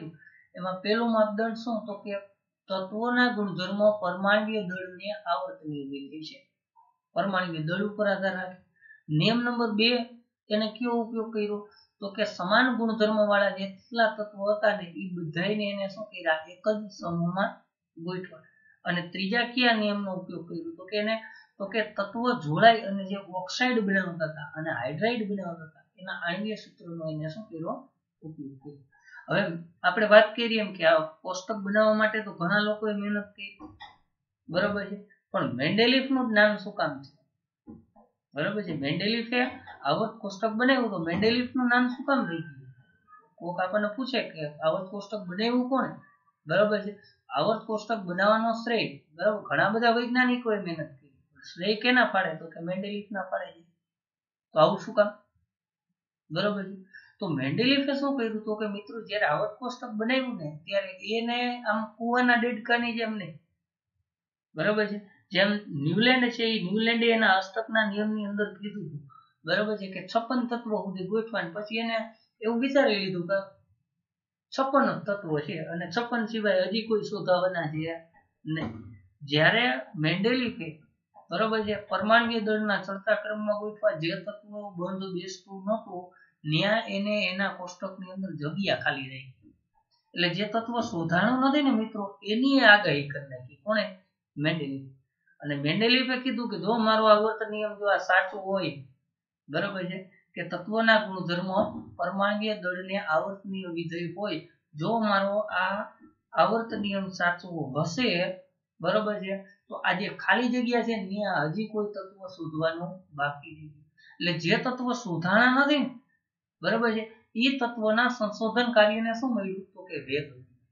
એમાં પહેલું માપદંડ શું તો કે તત્વોના ગુણધર્મો પરમાણ્વીય દળને આવર્તનીય વિધેય છે. પરમાણ્વીય દળ ઉપર આધાર રાખે. નિયમ નંબર બે એને કયો ઉપયોગ કર્યો તો કે સમાન ગુણધર્મો વાળા જેટલા તત્વો હતા ને એ બધાને એને શું કર્યા એક જ સમૂહમાં ગોઠવા. અને ત્રીજા કયા નિયમનો ઉપયોગ કર્યો તો કે એને તો કે તત્વો જોડાય અને જે ઓક્સાઇડ બનાવતા હતા અને હાઇડ્રાઇડ બનાવતા હતા એના આણ્વીય સૂત્રનો એને શું કર્યો ઉપયોગ કર્યો. હવે આપણે વાત કરીએ એમ કે આ કોષ્ટક બનાવવા માટે તો ઘણા લોકોએ મહેનત કરી, બરોબર છે, પણ મેન્ડેલિફનું જ નામ શું કામ છે? બરોબર છે, મેન્ડેલિફે આવર્ત કોષ્ટક બનાવ્યું તો મેન્ડેલિફનું નામ શું કામ રહી ગયું? કોક આપણને પૂછે કે આવર્ત કોષ્ટક બનાવ્યું કોણે? બરોબર છે, આવર્ત કોષ્ટક બનાવવાનો શ્રેય બરોબર ઘણા બધા વૈજ્ઞાનિકોએ મહેનત કરી, શ્રેય કેના પાડે તો કે મેન્ડેલિફના પાડે છે. તો આવું શું કામ? બરોબર છે, તો મેન્ડેલિફે શું કર્યું તો કે મિત્રો જ્યારે આવર્ત કોષ્ટક બનાવ્યું ને ત્યારે એને આમ કુવાના દેડકાની જેમ નહીં, બરોબર છે, જેમ ન્યુલેન્ડ છે એ ન્યુલેન્ડે એના અષ્ટકના નિયમની અંદર કીધું હતું, બરોબર છે, કે છપ્પન તત્વો સુધી ગોઠવાના. પછી એને એવું વિચારી લીધું કે છપ્પન તત્વો છે અને છપ્પન સિવાય હજી કોઈ શોધાવાના છે નહીં. જ્યારે મેન્ડેલિફે બરોબર છે પરમાણ્વીય દળના ચડતા ક્રમમાં ગોઠવા જે તત્વો બંધ બેસતું નહોતું ત્યાં એને એના કોષ્ટકની અંદર જગ્યા ખાલી રહી. એટલે જે તત્વ શોધાણું નથી ને મિત્રો એની આગાહી કરી નાખી. કોણે? મેન્ડેલિફ. અને મેન્ડેલિફે કીધું કે જો મારો આવર્ત નિયમ જો આ સાચો હોય, બરોબર છે, કે તત્વોના ગુણધર્મો પરમાણ્વીય દળને આવર્તનીય વિધેય હોય, જો મારો આ આવર્ત નિયમ સાચો હશે, બરોબર છે, તો આ જે ખાલી જગ્યા છે ત્યાં હજી કોઈ તત્વ શોધવાનું બાકી છે. એટલે જે તત્વ શોધાણા નથી ને બરોબર છે એ તત્વના સંશોધન કાર્યને શું મળ્યું તો કે વેગ.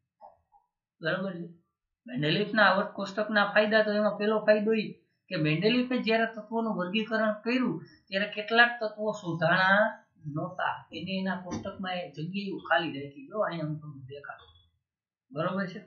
બરોબર છે, મેન્ડેલિફના આવર્ત કોષ્ટકના ફાયદા તો એમાં પહેલો ફાયદો એ કે મેન્ડેલિફે જ્યારે તત્વોનું વર્ગીકરણ કર્યું ત્યારે કેટલાક તત્વો શોધાણા નહોતા, એને એના કોષ્ટકમાં એ જગ્યાઓ ખાલી રાખી. જો અહીંયા હું તમને દેખાડું, બરોબર છે,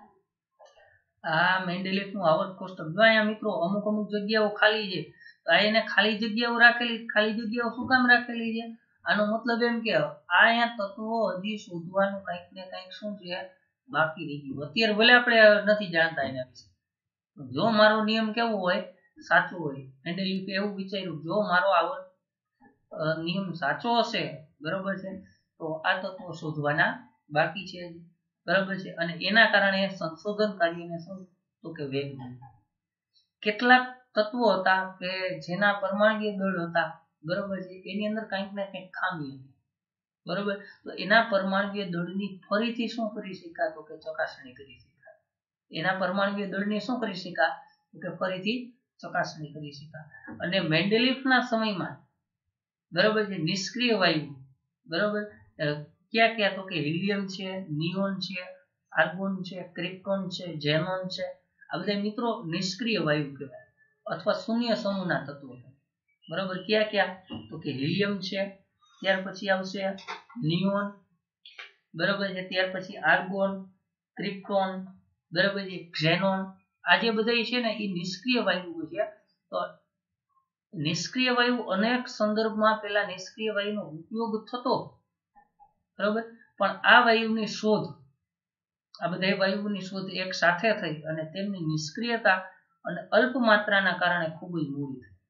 આ મેન્ડેલિફનું આવર્ત કોષ્ટક જો અહીંયા મિત્રો અમુક અમુક જગ્યાઓ ખાલી છે, તો આ એને ખાલી જગ્યાઓ રાખેલી. ખાલી જગ્યાઓ શું કામ રાખેલી છે? આનો મતલબ એમ કે આ અહીંયા તત્વો હજી શોધવાનું કંઈક ને કંઈક શું છે બાકી રહી ગયું. અત્યારે ભલે આપણે નથી જાણતા એના વિશે. જો મારો નિયમ કેવો હોય સાચો હોય, મેન્ડેલિફે એવું વિચાર્યું જો મારો આવર્ત નિયમ સાચો હશે, બરોબર છે, તો આ તત્વો શોધવાના બાકી છે, બરોબર છે, અને એના કારણે સંશોધન કાર્યને શું તો કે વેગ મળ્યો. કેટલાક તત્વો હતા કે જેના પરમાણ્વીય દળ હતા, બરોબર છે, એની અંદર કંઈક ને કંઈક ખામી હતી, બરોબર, તો એના પરમાણ્વીય દળની ફરીથી શું કરી શકાય તો કે ચકાસણી કરી શકાય. એના પરમાણ્વીય દળની શું કરી શકાય તો કે ફરીથી ચકાસણી કરી શકાય. અને મેન્ડેલિફના સમયમાં બરોબર છે નિષ્ક્રિય વાયુ, બરોબર, ક્યાં ક્યાં તો કે હિલિયમ છે, નિયોન છે, આર્ગોન છે, ક્રિપ્ટોન છે, ઝેનોન છે, આ બધા મિત્રો નિષ્ક્રિય વાયુ કહેવાય અથવા શૂન્ય સમૂહના તત્વો છે. બરોબર, ક્યાં ક્યાં તો કે હિલિયમ છે, ત્યાર પછી આવશે નિયોન, બરોબર છે, ત્યાર પછી આર્ગોન, ક્રિપ્ટોન, બરોબર છે, ઝેનોન. આ જે બધા છે ને એ નિષ્ક્રિય વાયુઓ છે. તો નિષ્ક્રિય વાયુ અનેક સંદર્ભમાં પેલા નિષ્ક્રિય વાયુનો ઉપયોગ થતો, બરોબર, પણ આ વાયુની શોધ, આ બધા વાયુઓની શોધ એક સાથે થઈ અને તેમની નિષ્ક્રિયતા અને અલ્પ માત્રાના કારણે ખૂબ જ મોડી થઈ.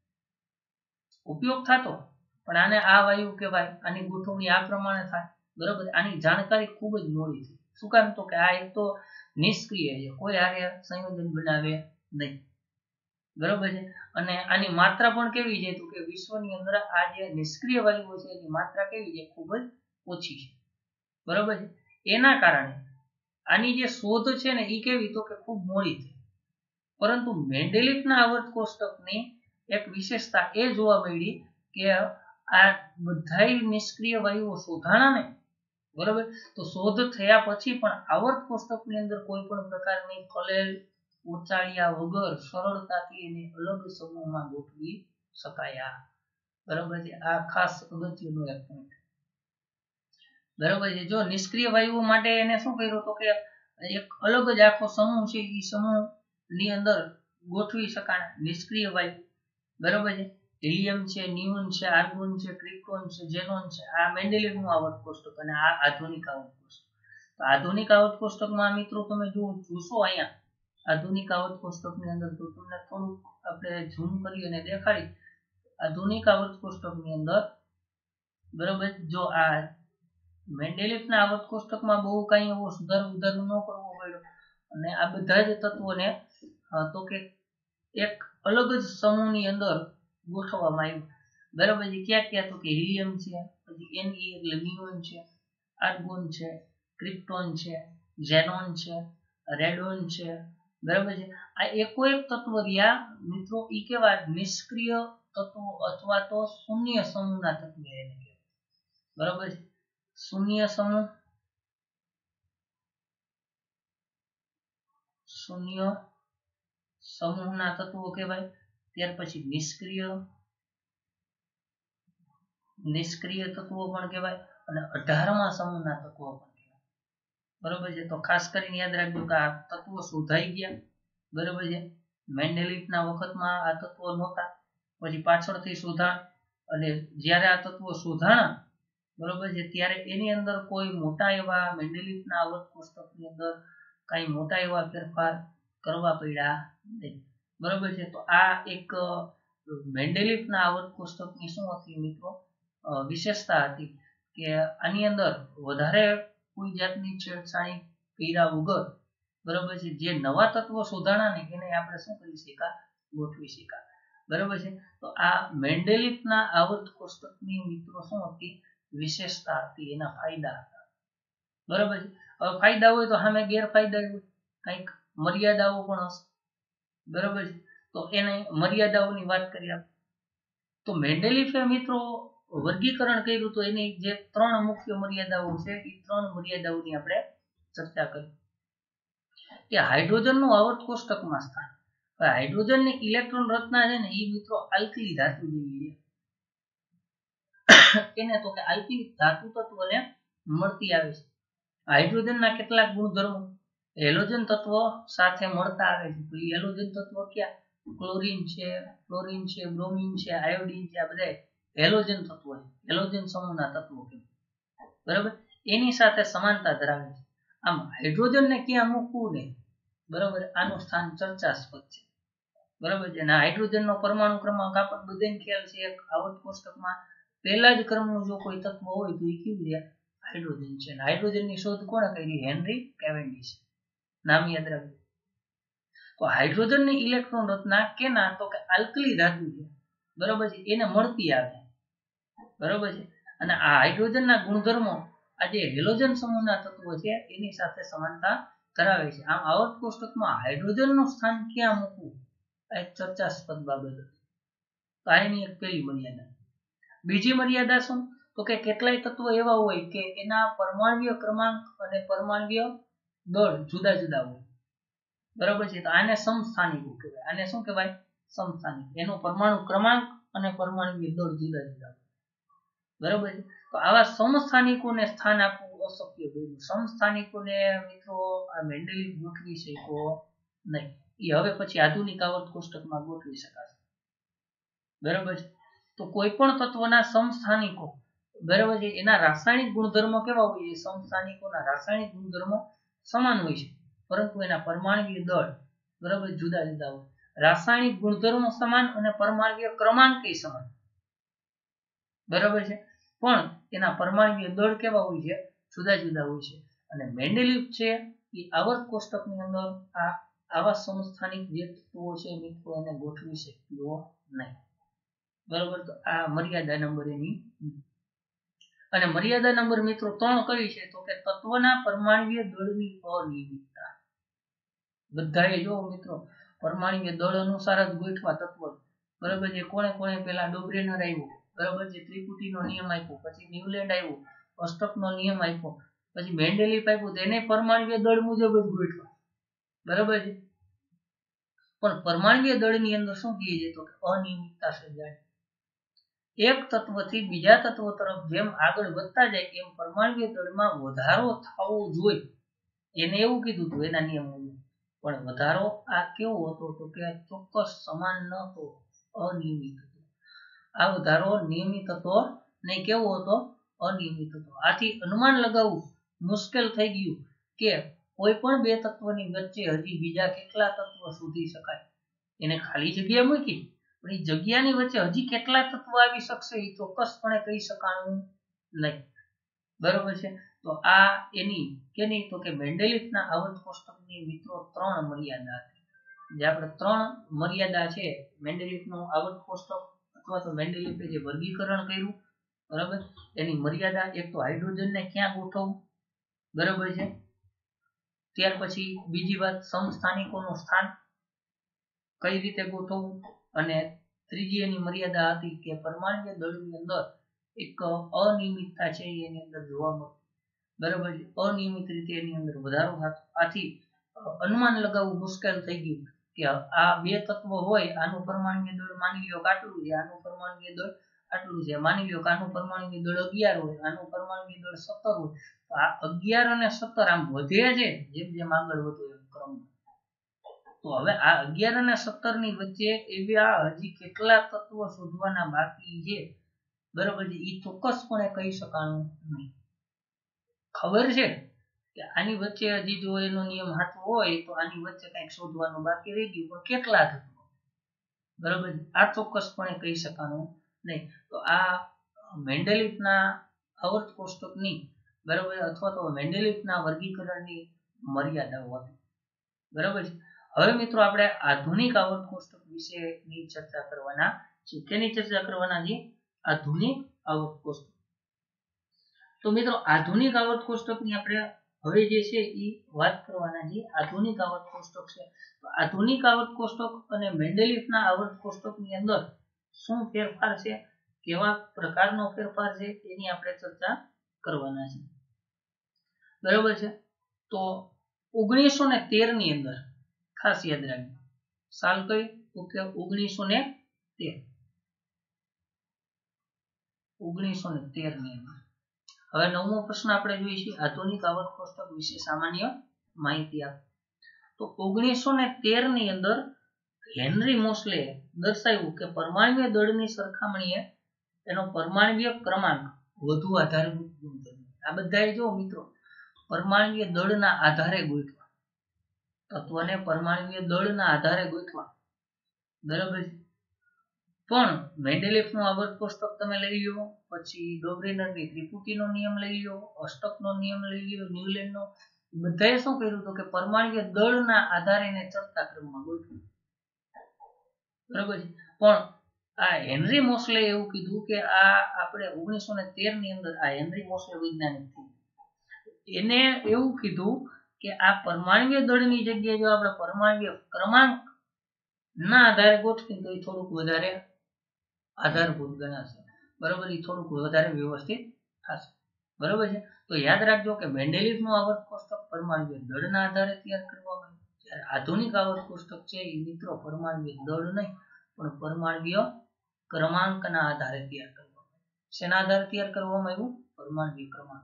ઉપયોગ થતો પણ આને આ વાયુ કહેવાય, આની ગોઠવણી આ પ્રમાણે થાય, બરોબર, આની જાણકારી ખૂબ જ મોડી થઈ. શું કામ તો કે આ એક તો નિષ્ક્રિય છે, કોઈ હારે સંયોજન બનાવે નહીં, બરોબર છે, અને આની માત્રા પણ કેવી છે તો કે વિશ્વની અંદર આ જે નિષ્ક્રિય વાયુઓ છે એની માત્રા કેવી છે ખૂબ જ ઓછી છે, બરોબર છે. એના કારણે આની જે શોધ છે ને એ કેવી તો કે ખૂબ મોડી થઈ. પરંતુ મેન્ડેલિફના આવર્ત કોષ્ટકની એક વિશેષતા એ જોવા મળી કે આ બધાય નિષ્ક્રિય વાયુઓ શોધાણા ને, બરોબર, તો શોધ થયા પછી પણ આવર્ત કોષ્ટકની અંદર કોઈ પણ પ્રકારની ખલેલ ઉચાળ્યા વગર સરળતાથી એને અલગ સમૂહમાં ગોઠવી શકાયા, બરોબર છે. આ ખાસ અગત્યનો એક પોઈન્ટ, બરોબર છે. જો નિષ્ક્રિય વાયુઓ માટે એને શું કર્યું તો કે એક અલગ જ આખો સમૂહ છે એ સમૂહ ની અંદર ગોઠવી શકાય નિષ્ક્રિય વાયુ, બરોબર છે. હિલિયમ છે, નિયોન છે, આર્ગોન છે, ક્રિપ્ટોન છે, ઝેનોન છે. આ મેન્ડેલિફનું આવર્ત કોષ્ટક અને આ આધુનિક આવર્ત કોષ્ટક. તો આધુનિક આવર્ત કોષ્ટકમાં મિત્રો તમે જો જોશો અહીંયા આધુનિક આવર્ત કોષ્ટકની અંદર તો તમને થોડુંક આપણે ઝૂમ કરી અને દેખાડી આધુનિક આવર્ત કોષ્ટકની અંદર બરાબર જો આ મેન્ડેલિફના આવર્ત કોષ્ટકમાં બહુ કઈ એવો સુધારો ઉધારો ન કરવો પડ્યો અને આ બધા જ તત્વોને તો કે એક અલગ જ સમૂહની અંદર ગોઠવવામાં આવ્યું બરાબર છે ક્યાં ક્યાં તો કે હિલિયમ છે પછી Ne એટલે નિયોન છે આર્ગોન છે ક્રિપ્ટોન છે ઝેનોન છે રેડોન છે બરાબર છે આ એકો એક તત્વ રહ્યા મિત્રો ઈ કેવા નિષ્ક્રિય તત્વો અથવા તો શૂન્ય સમૂહના તત્વો એને કહેવાય બરાબર છે શૂન્ય સમૂહ શૂન્ય સમૂહના તત્વો કહેવાય ત્યાર પછી નિષ્ક્રિય નિષ્ક્રિય તત્વો પણ કહેવાય અને અઢારમા સમૂહના તત્વો પણ કહેવાય બરાબર છે તો ખાસ કરીને યાદ રાખજો કે આ તત્વો શોધાઈ ગયા બરાબર છે મેન્ડેલિફના વખતમાં આ તત્વો નહોતા પછી પાછળથી શોધાણ અને જ્યારે આ તત્વો શોધાણા બરાબર છે ત્યારે એની અંદર કોઈ મોટા એવા મેન્ડેલિફના આવર્ત કોષ્ટકની અંદર કઈ મોટા એવા ફેરફાર કરવા પડ્યા નહીં બરાબર છે તો આ એક મેન્ડેલિફના આવર્ત કોષ્ટકની શું હતી મિત્રો વિશેષતા હતી કે આની અંદર વધારે કોઈ જાતની છેડછાણી કર્યા વગર બરાબર છે જે નવા તત્વો શોધાણા ને એને આપણે શું કરી શકા ગોઠવી શકા બરાબર છે તો આ મેન્ડેલિફના આવર્ત કોષ્ટકની મિત્રો શું હતી વિશેષતા હતી એના ફાયદા હતા બરાબર છે હવે ફાયદા હોય તો સામે ગેરફાયદા હોય કંઈક મર્યાદાઓ પણ હશે બરાબર છે તો એને મર્યાદાઓની વાત કરીએ તો મેન્ડેલિફે મિત્રો વર્ગીકરણ કર્યું તો એની જે ત્રણ મુખ્ય મર્યાદાઓ છે એ ત્રણ મર્યાદાઓની આપણે ચર્ચા કરી કે હાઇડ્રોજનનું આવર્ત કોષ્ટકમાં સ્થાન હાઇડ્રોજનની ઇલેક્ટ્રોન રચના છે ને એ મિત્રો આલ્કલી ધાતુ જેવી છે એને તો કે આલ્કલી ધાતુ તત્વને મળતી આવે છે હાઇડ્રોજનના કેટલાક ગુણધર્મો હેલોજન તત્વ સાથે મળતા આવે છે તો એ હેલોજન તત્વ ક્યાં ક્લોરીન છે ફ્લોરીન છે બ્રોમિન છે આયોડીન છે આ બધા હેલોજન તત્વો છે હેલોજન સમૂહના તત્વો છે બરાબર એની સાથે સમાનતા ધરાવે છે આમ હાઇડ્રોજનને ક્યાં મૂકવું ને બરાબર આનું સ્થાન ચર્ચાસ્પદ છે બરાબર છે અને હાઇડ્રોજનનો પરમાણુ ક્રમાંક આપણને બધાને ખ્યાલ છે એક આવર્ત કોષ્ટકમાં પહેલા જ ક્રમનું જો કોઈ તત્વ હોય તો એ કેવું રહે હાઇડ્રોજન છે અને હાઇડ્રોજનની શોધ કોણે કરી હેનરી કેવેન્ડિશ નામ યાદ રાખજો તો હાઇડ્રોજનની ઇલેક્ટ્રોન રચના કેના તો કે આલ્કલી ધાતુ છે બરાબર છે એને મળતી આવે બરાબર છે અને આ હાઇડ્રોજનના ગુણધર્મો આ જે હેલોજન સમૂહના તત્વો છે એની સાથે સમાનતા ધરાવે છે આમ આવર્ત કોષ્ટકમાં હાઇડ્રોજનનું સ્થાન ક્યાં મૂકવું આ એક ચર્ચાસ્પદ બાબત હતી તો આની એક પહેલી મર્યાદા બીજી મર્યાદા શું તો કે કેટલાય તત્વો એવા હોય કે એના પરમાણ્વીય ક્રમાંક અને પરમાણ્વીય દળ જુદા જુદા હોય બરાબર છે તો આને સમસ્થાનિકો કહેવાય આને શું કહેવાય સમસ્થાનિક એનો પરમાણુ ક્રમાંક અને પરમાણ્વીય દળ જુદા જુદા હોય બરાબર છે તો આવા સમસ્થાનિકોને સ્થાન આપવું અશક્ય બન્યું સમસ્થાનિકોને મિત્રો આ મેન્ડેલિફ ગોઠવી શક્યો નહીં એ હવે પછી આધુનિક આવર્ત કોષ્ટકમાં ગોઠવી શકાશે બરાબર છે તો કોઈ પણ તત્વના સમસ્થાનિકો બરાબર છે એના રાસાયણિક ગુણધર્મો કેવા હોય છે સમસ્થાનિકોના રાસાયણિક ગુણધર્મો સમાન હોય છે પરંતુ એના પરમાણ્વીય દળ બરાબર જુદા જુદા હોય રાસાયણિક ગુણધર્મો સમાન અને પરમાણ્વીય ક્રમાંક સમાન બરાબર છે પણ એના પરમાણ્વીય દળ કેવા હોય છે જુદા જુદા હોય છે અને મેન્ડેલિફ છે એ આવર્ત કોષ્ટકની અંદર આ આવા સમસ્થાનિક જે તત્વો છે મિત્રો એને ગોઠવી શક્યો નહીં બરાબર તો આ મર્યાદા નંબર એની અને મર્યાદા નંબર મિત્રો ત્રણ કઈ છે તો કે તત્વના પરમાણ્વીય દળની અનિયમિતતા બધાએ જો મિત્રો પરમાણ્વીય દળ અનુસાર જ ગોઠવા તત્વો બરાબર છે કોણે કોણે પેલા ડોબ્રેનર આવ્યો બરાબર છે ત્રિપુટીનો નિયમ આપ્યો પછી ન્યુલેન્ડ આવ્યો અષ્ટકનો નિયમ આપ્યો પછી મેન્ડેલિફ આપ્યું તેને પરમાણ્વીય દળ મુજબ જ ગોઠવા બરાબર છે પણ પરમાણ્વીય દળની અંદર શું કહે છે તો કે અનિયમિતતા સર્જાય એક તત્વથી બીજા તત્વ તરફ જેમ આગળ વધતા જાય એમ પરમાણ્વીય દળમાં વધારો થવો જોઈએ એને એવું કીધું હતું એના નિયમ મુજબ પણ વધારો આ કેવો હતો તો કે ચોક્કસ સમાન ન હતો અનિયમિત હતો આ વધારો નિયમિત હતો નહીં કેવો હતો અનિયમિત હતો આથી અનુમાન લગાવવું મુશ્કેલ થઈ ગયું કે કોઈ પણ બે તત્વની વચ્ચે હજી બીજા કેટલા તત્વ શોધી શકાય. એને ખાલી જગ્યા મૂકી પણ એ જગ્યાની વચ્ચે હજી કેટલા તત્વ આવી શકશે એ ચોક્કસપણે કહી શકાતું નહીં. બરોબર છે. તો આ એની કેની તો કે મેન્ડેલિફના આવર્ત કોષ્ટકની મિત્રો ત્રણ મર્યાદા હતી. જે આપણે ત્રણ મર્યાદા છે મેન્ડેલિફનું આવર્ત કોષ્ટક અથવા તો મેન્ડેલિફે જે વર્ગીકરણ કર્યું, બરાબર, એની મર્યાદા એક તો હાઇડ્રોજનને ક્યાં ગોઠવવું, બરાબર છે. ત્યાર પછી બીજી વાત સમસ્થાનિકોનું સ્થાન કઈ રીતે ગોઠવવું, અને ત્રીજી એની મર્યાદા હતી કે પરમાણ્વીય દળની અંદર એક અનિયમિતતા છે એની અંદર જોવા મળે, બરાબર છે. અનિયમિત રીતે એની અંદર વધારો થતો, આથી અનુમાન લગાવવું મુશ્કેલ થઈ ગયું કે આ બે તત્વો હોય, આનું પરમાણ્વીય દળ માની લ્યો આટલું છે, આનું પરમાણ્વીય દળ આટલું છે, માની લ્યો કે આનું પરમાણ્વીય દળ અગિયાર હોય, આનું પરમાણ્વીય દળ સત્તર હોય, તો આ અગિયાર અને સત્તર આમ વધે છે જેમ જેમ આગળ વધુ એમ ક્રમ. તો હવે આ અગિયાર અને સત્તર ની વચ્ચે એવા હજી કેટલા તત્વો શોધવાના બાકી છે, બરાબર છે, એ ચોક્કસપણે કહી શકાતું નહીં. ખબર છે કે આની વચ્ચે હજી જો એનો નિયમ સાચો હોય તો આની વચ્ચે કંઈક શોધવાનું બાકી રહી ગયું, પણ કેટલા તત્વો, બરાબર, આ ચોક્કસપણે કહી શકાતું નહીં. તો આ મેન્ડેલિફના આવર્ત કોષ્ટકની, બરાબર, અથવા તો મેન્ડેલિફના વર્ગીકરણની મર્યાદાઓ હતી, બરાબર છે. હવે મિત્રો આપણે આધુનિક આવર્ત કોષ્ટક વિશેની ચર્ચા કરવાના છે. કેની ચર્ચા કરવાના છે? આધુનિક આવર્ત કોષ્ટક. તો મિત્રો આધુનિક આવર્ત કોષ્ટકની આપણે હવે જે છે એ વાત કરવાના છે. આધુનિક આવર્ત કોષ્ટક છે. તો આધુનિક આવર્ત કોષ્ટક અને મેન્ડેલિફના આવર્ત કોષ્ટકની અંદર શું ફેરફાર છે, કેવા પ્રકારનો ફેરફાર છે, એની આપણે ચર્ચા કરવાના છે, બરાબર છે. તો ઓગણીસો ને તેર ની અંદર ખાસ યાદ રાખજો, સાલ કઈ તો કે ઓગણીસો ને તેર ઓગણીસો ને તેર ની અંદર. હવે નવમો પ્રશ્ન આપણે જોઈશું આધુનિક આવર્ત કોષ્ટક વિશે સામાન્ય માહિતી આપ. તો ઓગણીસો ને તેર ની અંદર હેનરી મોસ્લે દર્શાવ્યું કે પરમાણ્વીય દળની સરખામણીએ એનો પરમાણ્વીય ક્રમાંક વધુ આધારભૂત ગુણધર્મ. આ બધા જો મિત્રો પરમાણ્વીય દળના આધારે ગોઠવા, તત્વને પરમાણ્વીય દળના આધારે ગોઠવા, બરાબર છે. પણ મેન્ડેલિફનું આવર્ત કોષ્ટક તમે લઈ લો, પછી ડોબ્રીનરની ત્રિપુટીનો નિયમ લઈ લો, અષ્ટકનો નિયમ લઈ લો, ન્યુલેન્ડનો, બધાએ શું કર્યું હતું કે પરમાણ્વીય દળના આધારે એને ચડતા ક્રમમાં ગોઠવ્યું, બરાબર છે. પણ આ હેનરી મોસ્લે એવું કીધું કે આ આપણે ઓગણીસો ને તેર ની અંદર આ હેનરી મોસ્લે વૈજ્ઞાનિક થયું, એને એવું કીધું કે આ પરમાણ્વીય દળની જગ્યાએ જો આપણે પરમાણ્વીય ક્રમાંક ના આધારે ગોઠવીએ તો એ થોડુંક વધારે આધારભૂત ગણાશે, બરાબર, એ થોડુંક વધારે વ્યવસ્થિત થશે, બરાબર છે. તો યાદ રાખજો કે મેન્ડેલિફનું આવર્ત કોષ્ટક પરમાણ્વીય દળના આધારે તૈયાર કરવામાં આવ્યું, જ્યારે આધુનિક આવર્ત કોષ્ટક છે એ મિત્રો પરમાણ્વીય દળ નહીં પણ પરમાણ્વીય ક્રમાંકના આધારે તૈયાર કરવામાં આવ્યું. શેના આધારે તૈયાર કરવામાં આવ્યું? પરમાણ્વીય ક્રમાંક.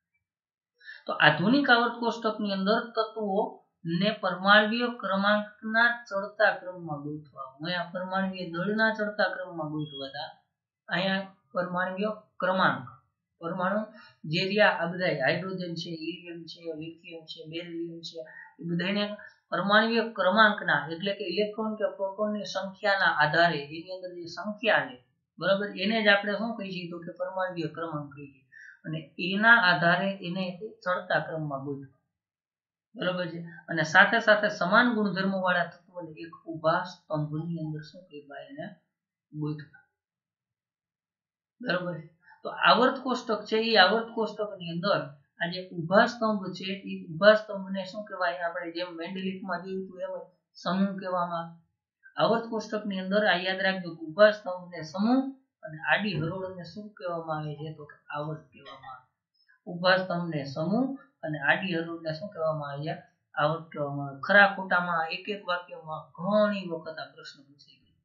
તો આધુનિક આવર્ત કોષ્ટકની અંદર તત્વો ને પરમાણ્વીય ક્રમાંકના ચડતા ક્રમમાં ગોઠવા. અહીંયા પરમાણ્વીય દળના ચડતા ક્રમમાં ગોઠવા હતા, અહીંયા પરમાણ્વીય ક્રમાંક, પરમાણુ જે રહ્યા આ બધા હાઇડ્રોજન છે, હિલિયમ છે, લિથિયમ છે, બેરિલિયમ છે, એ બધાને પરમાણ્વીય ક્રમાંકના એટલે કે ઇલેક્ટ્રોન કે પ્રોટોનની સંખ્યાના આધારે એની અંદર જે સંખ્યા છે, બરાબર, એને જ આપણે શું કહી છીએ તો કે પરમાણ્વીય ક્રમાંક કહીએ, અને એના આધારે એને ચડતા ક્રમમાં ગોઠવા, બરાબર છે. અને સાથે સાથે સમાન ગુણધર્મો વાળા તત્વોને એક ઊભા સ્તંભની અંદર શું કહેવાય એને ગોઠવા, બરાબર છે. તો આવર્ત કોષ્ટક છે એ આવર્ત કોષ્ટકની અંદર આ જે ઊભા સ્તંભ છે એ ઊભા સ્તંભને શું કહેવાય? આપણે જેમ મેન્ડેલિફમાં જોયું હતું એમ સમૂહ કહેવામાં. આવર્ત કોષ્ટકની અંદર આ યાદ રાખજો કે ઊભા સ્તંભને સમૂહ અને આડી હરોળને શું કહેવામાં આવે છે તો કે આવર્ત કહેવામાં આવે. ઊભા સ્તંભને સમૂહ અને આડી હરોળને શું કહેવામાં આવે છે? આવર્ત કહેવામાં આવે. ખરા ખોટામાં એક એક વાક્યમાં ઘણી વખત આ પ્રશ્ન પૂછાય છે,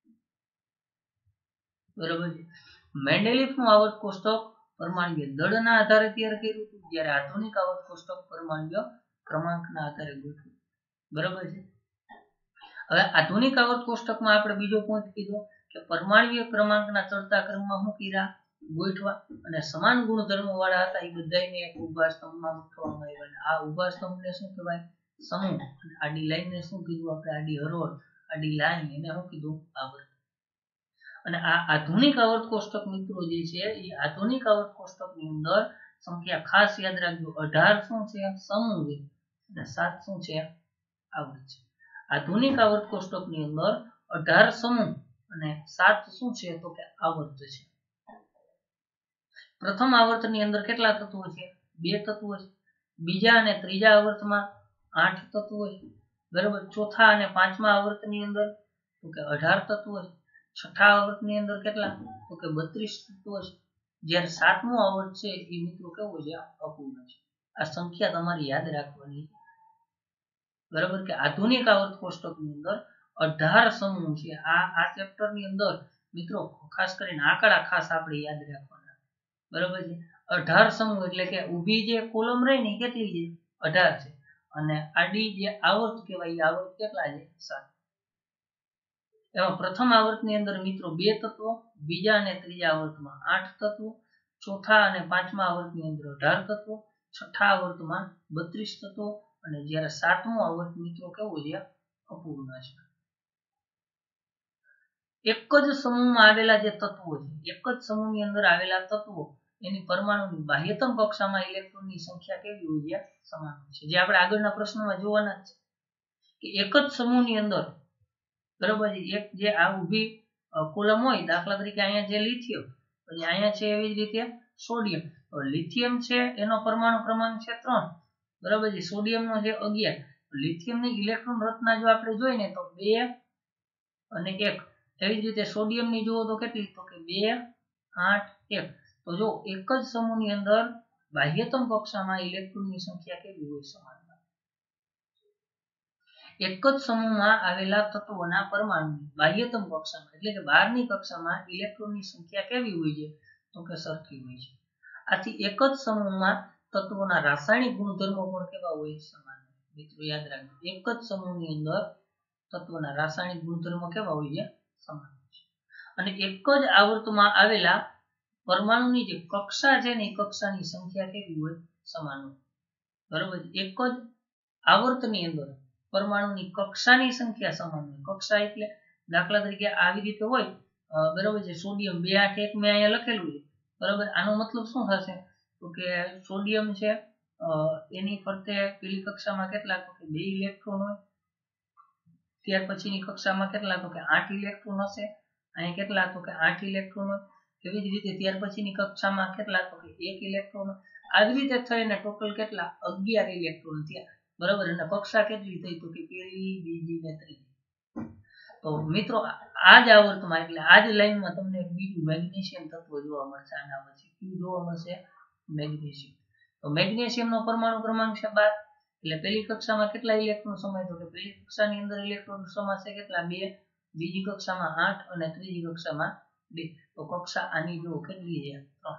બરાબર છે. મેન્ડેલિફનું આવર્ત કોષ્ટક પરમાણ્વીય દળના આધારે તૈયાર કર્યું હતું, જ્યારે આધુનિક આવર્ત કોષ્ટક પરમાણ્વીય ક્રમાંકના આધારે ગોઠવ્યું, બરાબર છે. હવે આધુનિક આવર્ત કોષ્ટકમાં આપણે બીજો પોઈન્ટ કીધો કે પરમાણ્વીય ક્રમાંકના ચડતા ક્રમમાં શું કર્યા? ગોઠવા અને સમાન ગુણધર્મો વાળા હતા એ બધાને એક ઊભા સ્તંભમાં ગોઠવવામાં આવ્યા અને આ ઊભા સ્તંભને શું કહેવાય? સમૂહ. આડી લાઈનને શું કીધું આપણે? આડી હરોળ, આડી લાઈન, એને શું કીધું? આવર્ત. અને આ આધુનિક આવર્ત કોષ્ટક મિત્રો જે છે એ આધુનિક આવર્ત કોષ્ટકની અંદર સંખ્યા ખાસ યાદ રાખજો, અઢાર શું છે? સમૂહ છે અને સાત શું છે? આવર્ત છે. આધુનિક આવર્ત કોષ્ટકની અંદર અઢાર સમૂહ અને સાત શું છે? તો કે આવર્ત છે. પ્રથમ આવર્તની અંદર કેટલા તત્વો છે? બે તત્વો છે. બીજા અને ત્રીજા આવર્તમાં આઠ તત્વો છે. બરાબર. ચોથા અને પાંચમા આવર્તની અંદર તો કે અઢાર તત્વો છે. છઠ્ઠા આવર્તની અંદર કેટલા? તો કે બત્રીસ તત્વો છે. જ્યારે સાતમું આવર્ત છે એ મિત્રો કેવો છે? અપૂર્ણ છે. આ સંખ્યા તમારે યાદ રાખવાની છે. બરાબર. કે આધુનિક આવર્ત કોષ્ટકની અંદર અઢાર સમૂહ છે. આ આ ચેપ્ટરની અંદર મિત્રો ખાસ કરીને આંકડા ખાસ આપણે યાદ રાખવાના. બરાબર છે. અઢાર સમૂહ એટલે કે ઊભી જે કોલમ રહી ને કેટલી છે? અઢાર છે. અને આડી જે આવર્ત કહેવાય એ આવર્ત કેટલા છે? સાત. એમાં પ્રથમ આવર્તની અંદર મિત્રો બે તત્વો, બીજા અને ત્રીજા આવર્તમાં આઠ તત્વો, ચોથા અને પાંચમા આવર્તની અંદર અઢાર તત્વો, છઠ્ઠા આવર્તમાં બત્રીસ તત્વો અને જ્યારે સાતમું આવર્ત મિત્રો કેવું છે? અપૂર્ણ છે. એક જ સમૂહમાં આવેલા જે તત્વો છે, એક જ સમૂહની અંદર આવેલા તત્વો એની પરમાણુની બાહ્યતમ કક્ષામાં ઇલેક્ટ્રોનની સંખ્યા કેવી હોય છે? સમાન હોય છે. જે આપણે આગળના પ્રશ્નોમાં જોવાના છે કે એક જ સમૂહની અંદર બરાબર છે, એક જે આ ઊભી કોલમ હોય, દાખલા તરીકે અહીંયા જે લિથિયમ, પછી અહીંયા છે એવી જ રીતે સોડિયમ. તો લિથિયમ છે એનો પરમાણુ ક્રમાંક છે ત્રણ, બરાબર છે. સોડિયમનો છે અગિયાર. લિથિયમની ઇલેક્ટ્રોન રચના જો આપણે જોઈએ ને તો બે અને એક. એવી જ રીતે સોડિયમની જુઓ તો કેટલી? તો કે બે આઠ એક. તો જો એક જ સમૂહની અંદર બાહ્યતમ કક્ષામાં ઇલેક્ટ્રોનની સંખ્યા કેવી હોય? સમાન. એક જ સમૂહમાં આવેલા તત્વોના પરમાણુની બાહ્યતમ કક્ષામાં એટલે કે બહારની કક્ષામાં ઇલેક્ટ્રોનની સંખ્યા કેવી હોય છે? તો કે સરખી હોય છે. આથી એક જ સમૂહમાં તત્વોના રાસાયણિક ગુણધર્મો પણ કેવા હોય? સમાન. મિત્રો યાદ રાખજો, એક જ સમૂહની અંદર તત્વોના રાસાયણિક ગુણધર્મો કેવા હોય છે? સમાન હોય છે. અને એક જ આવર્તમાં આવેલા પરમાણુની જે કક્ષા છે ને એ કક્ષાની સંખ્યા કેવી હોય? સમાન હોય. બરાબર. એક જ આવર્તની અંદર પરમાણુની કક્ષાની સંખ્યા સમાન હોય. કક્ષા એટલે દાખલા તરીકે આવી રીતે હોય, બરાબર છે. સોડિયમ બે આઠ એક મેં અહીંયા લખેલું છે, બરાબર. આનો મતલબ શું થશે? તો કે સોડિયમ છે એની ફરતે પેલી કક્ષામાં કેટલા? તો કે બે ઇલેક્ટ્રોન હોય. ત્યાર પછીની કક્ષામાં કેટલા? તો કે આઠ ઇલેક્ટ્રોન હશે. અહીંયા કેટલા? તો કે આઠ ઇલેક્ટ્રોન હોય. એવી જ રીતે ત્યાર પછીની કક્ષામાં કેટલા? તો કે એક ઇલેક્ટ્રોન. આવી રીતે થઈને ટોટલ કેટલા? અગિયાર ઇલેક્ટ્રોન થયા. બરાબર. અને કક્ષા કેટલી થઈ? તો કે પહેલી, બીજી ને ત્રીજી. તો મિત્રો આ જ આવર્તમાં એટલે આ જ લાઈનમાં તમને એક બીજું મેગ્નેશિયમ તત્વ જોવા મળશે. આના પછી કયું જોવા મળશે? મેગ્નેશિયમ. તો મેગ્નેશિયમનો પરમાણુ ક્રમાંક છે બાર. એટલે પહેલી કક્ષામાં કેટલા ઇલેક્ટ્રોન સમાય? તો કે પહેલી કક્ષાની અંદર ઇલેક્ટ્રોન સમાશે કેટલા? બે. બીજી કક્ષામાં આઠ અને ત્રીજી કક્ષામાં બે. તો કક્ષા આની જો કેટલી છે? ત્રણ.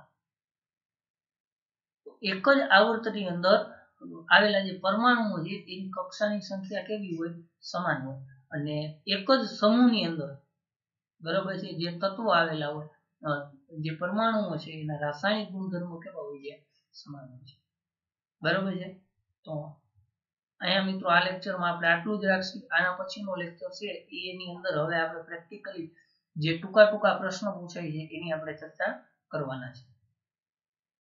એક જ આવર્તની અંદર આવેલા જે પરમાણુઓ છે તેની કક્ષાની સંખ્યા કેવી હોય? સમાન હોય. અને એક જ સમૂહની અંદર બરાબર છે જે તત્વો આવેલા હોય, જે પરમાણુઓ છે એના રાસાયણિક ગુણધર્મો કેવા હોય છે? સમાન હોય છે. બરાબર છે. તો અહીંયા મિત્રો આ લેક્ચરમાં આપણે આટલું જ રાખશું. આના પછીનો લેક્ચર છે એની અંદર હવે આપણે પ્રેક્ટિકલી જે ટૂંકા ટૂંકા પ્રશ્નો પૂછાય છે એની આપણે ચર્ચા કરવાના છે.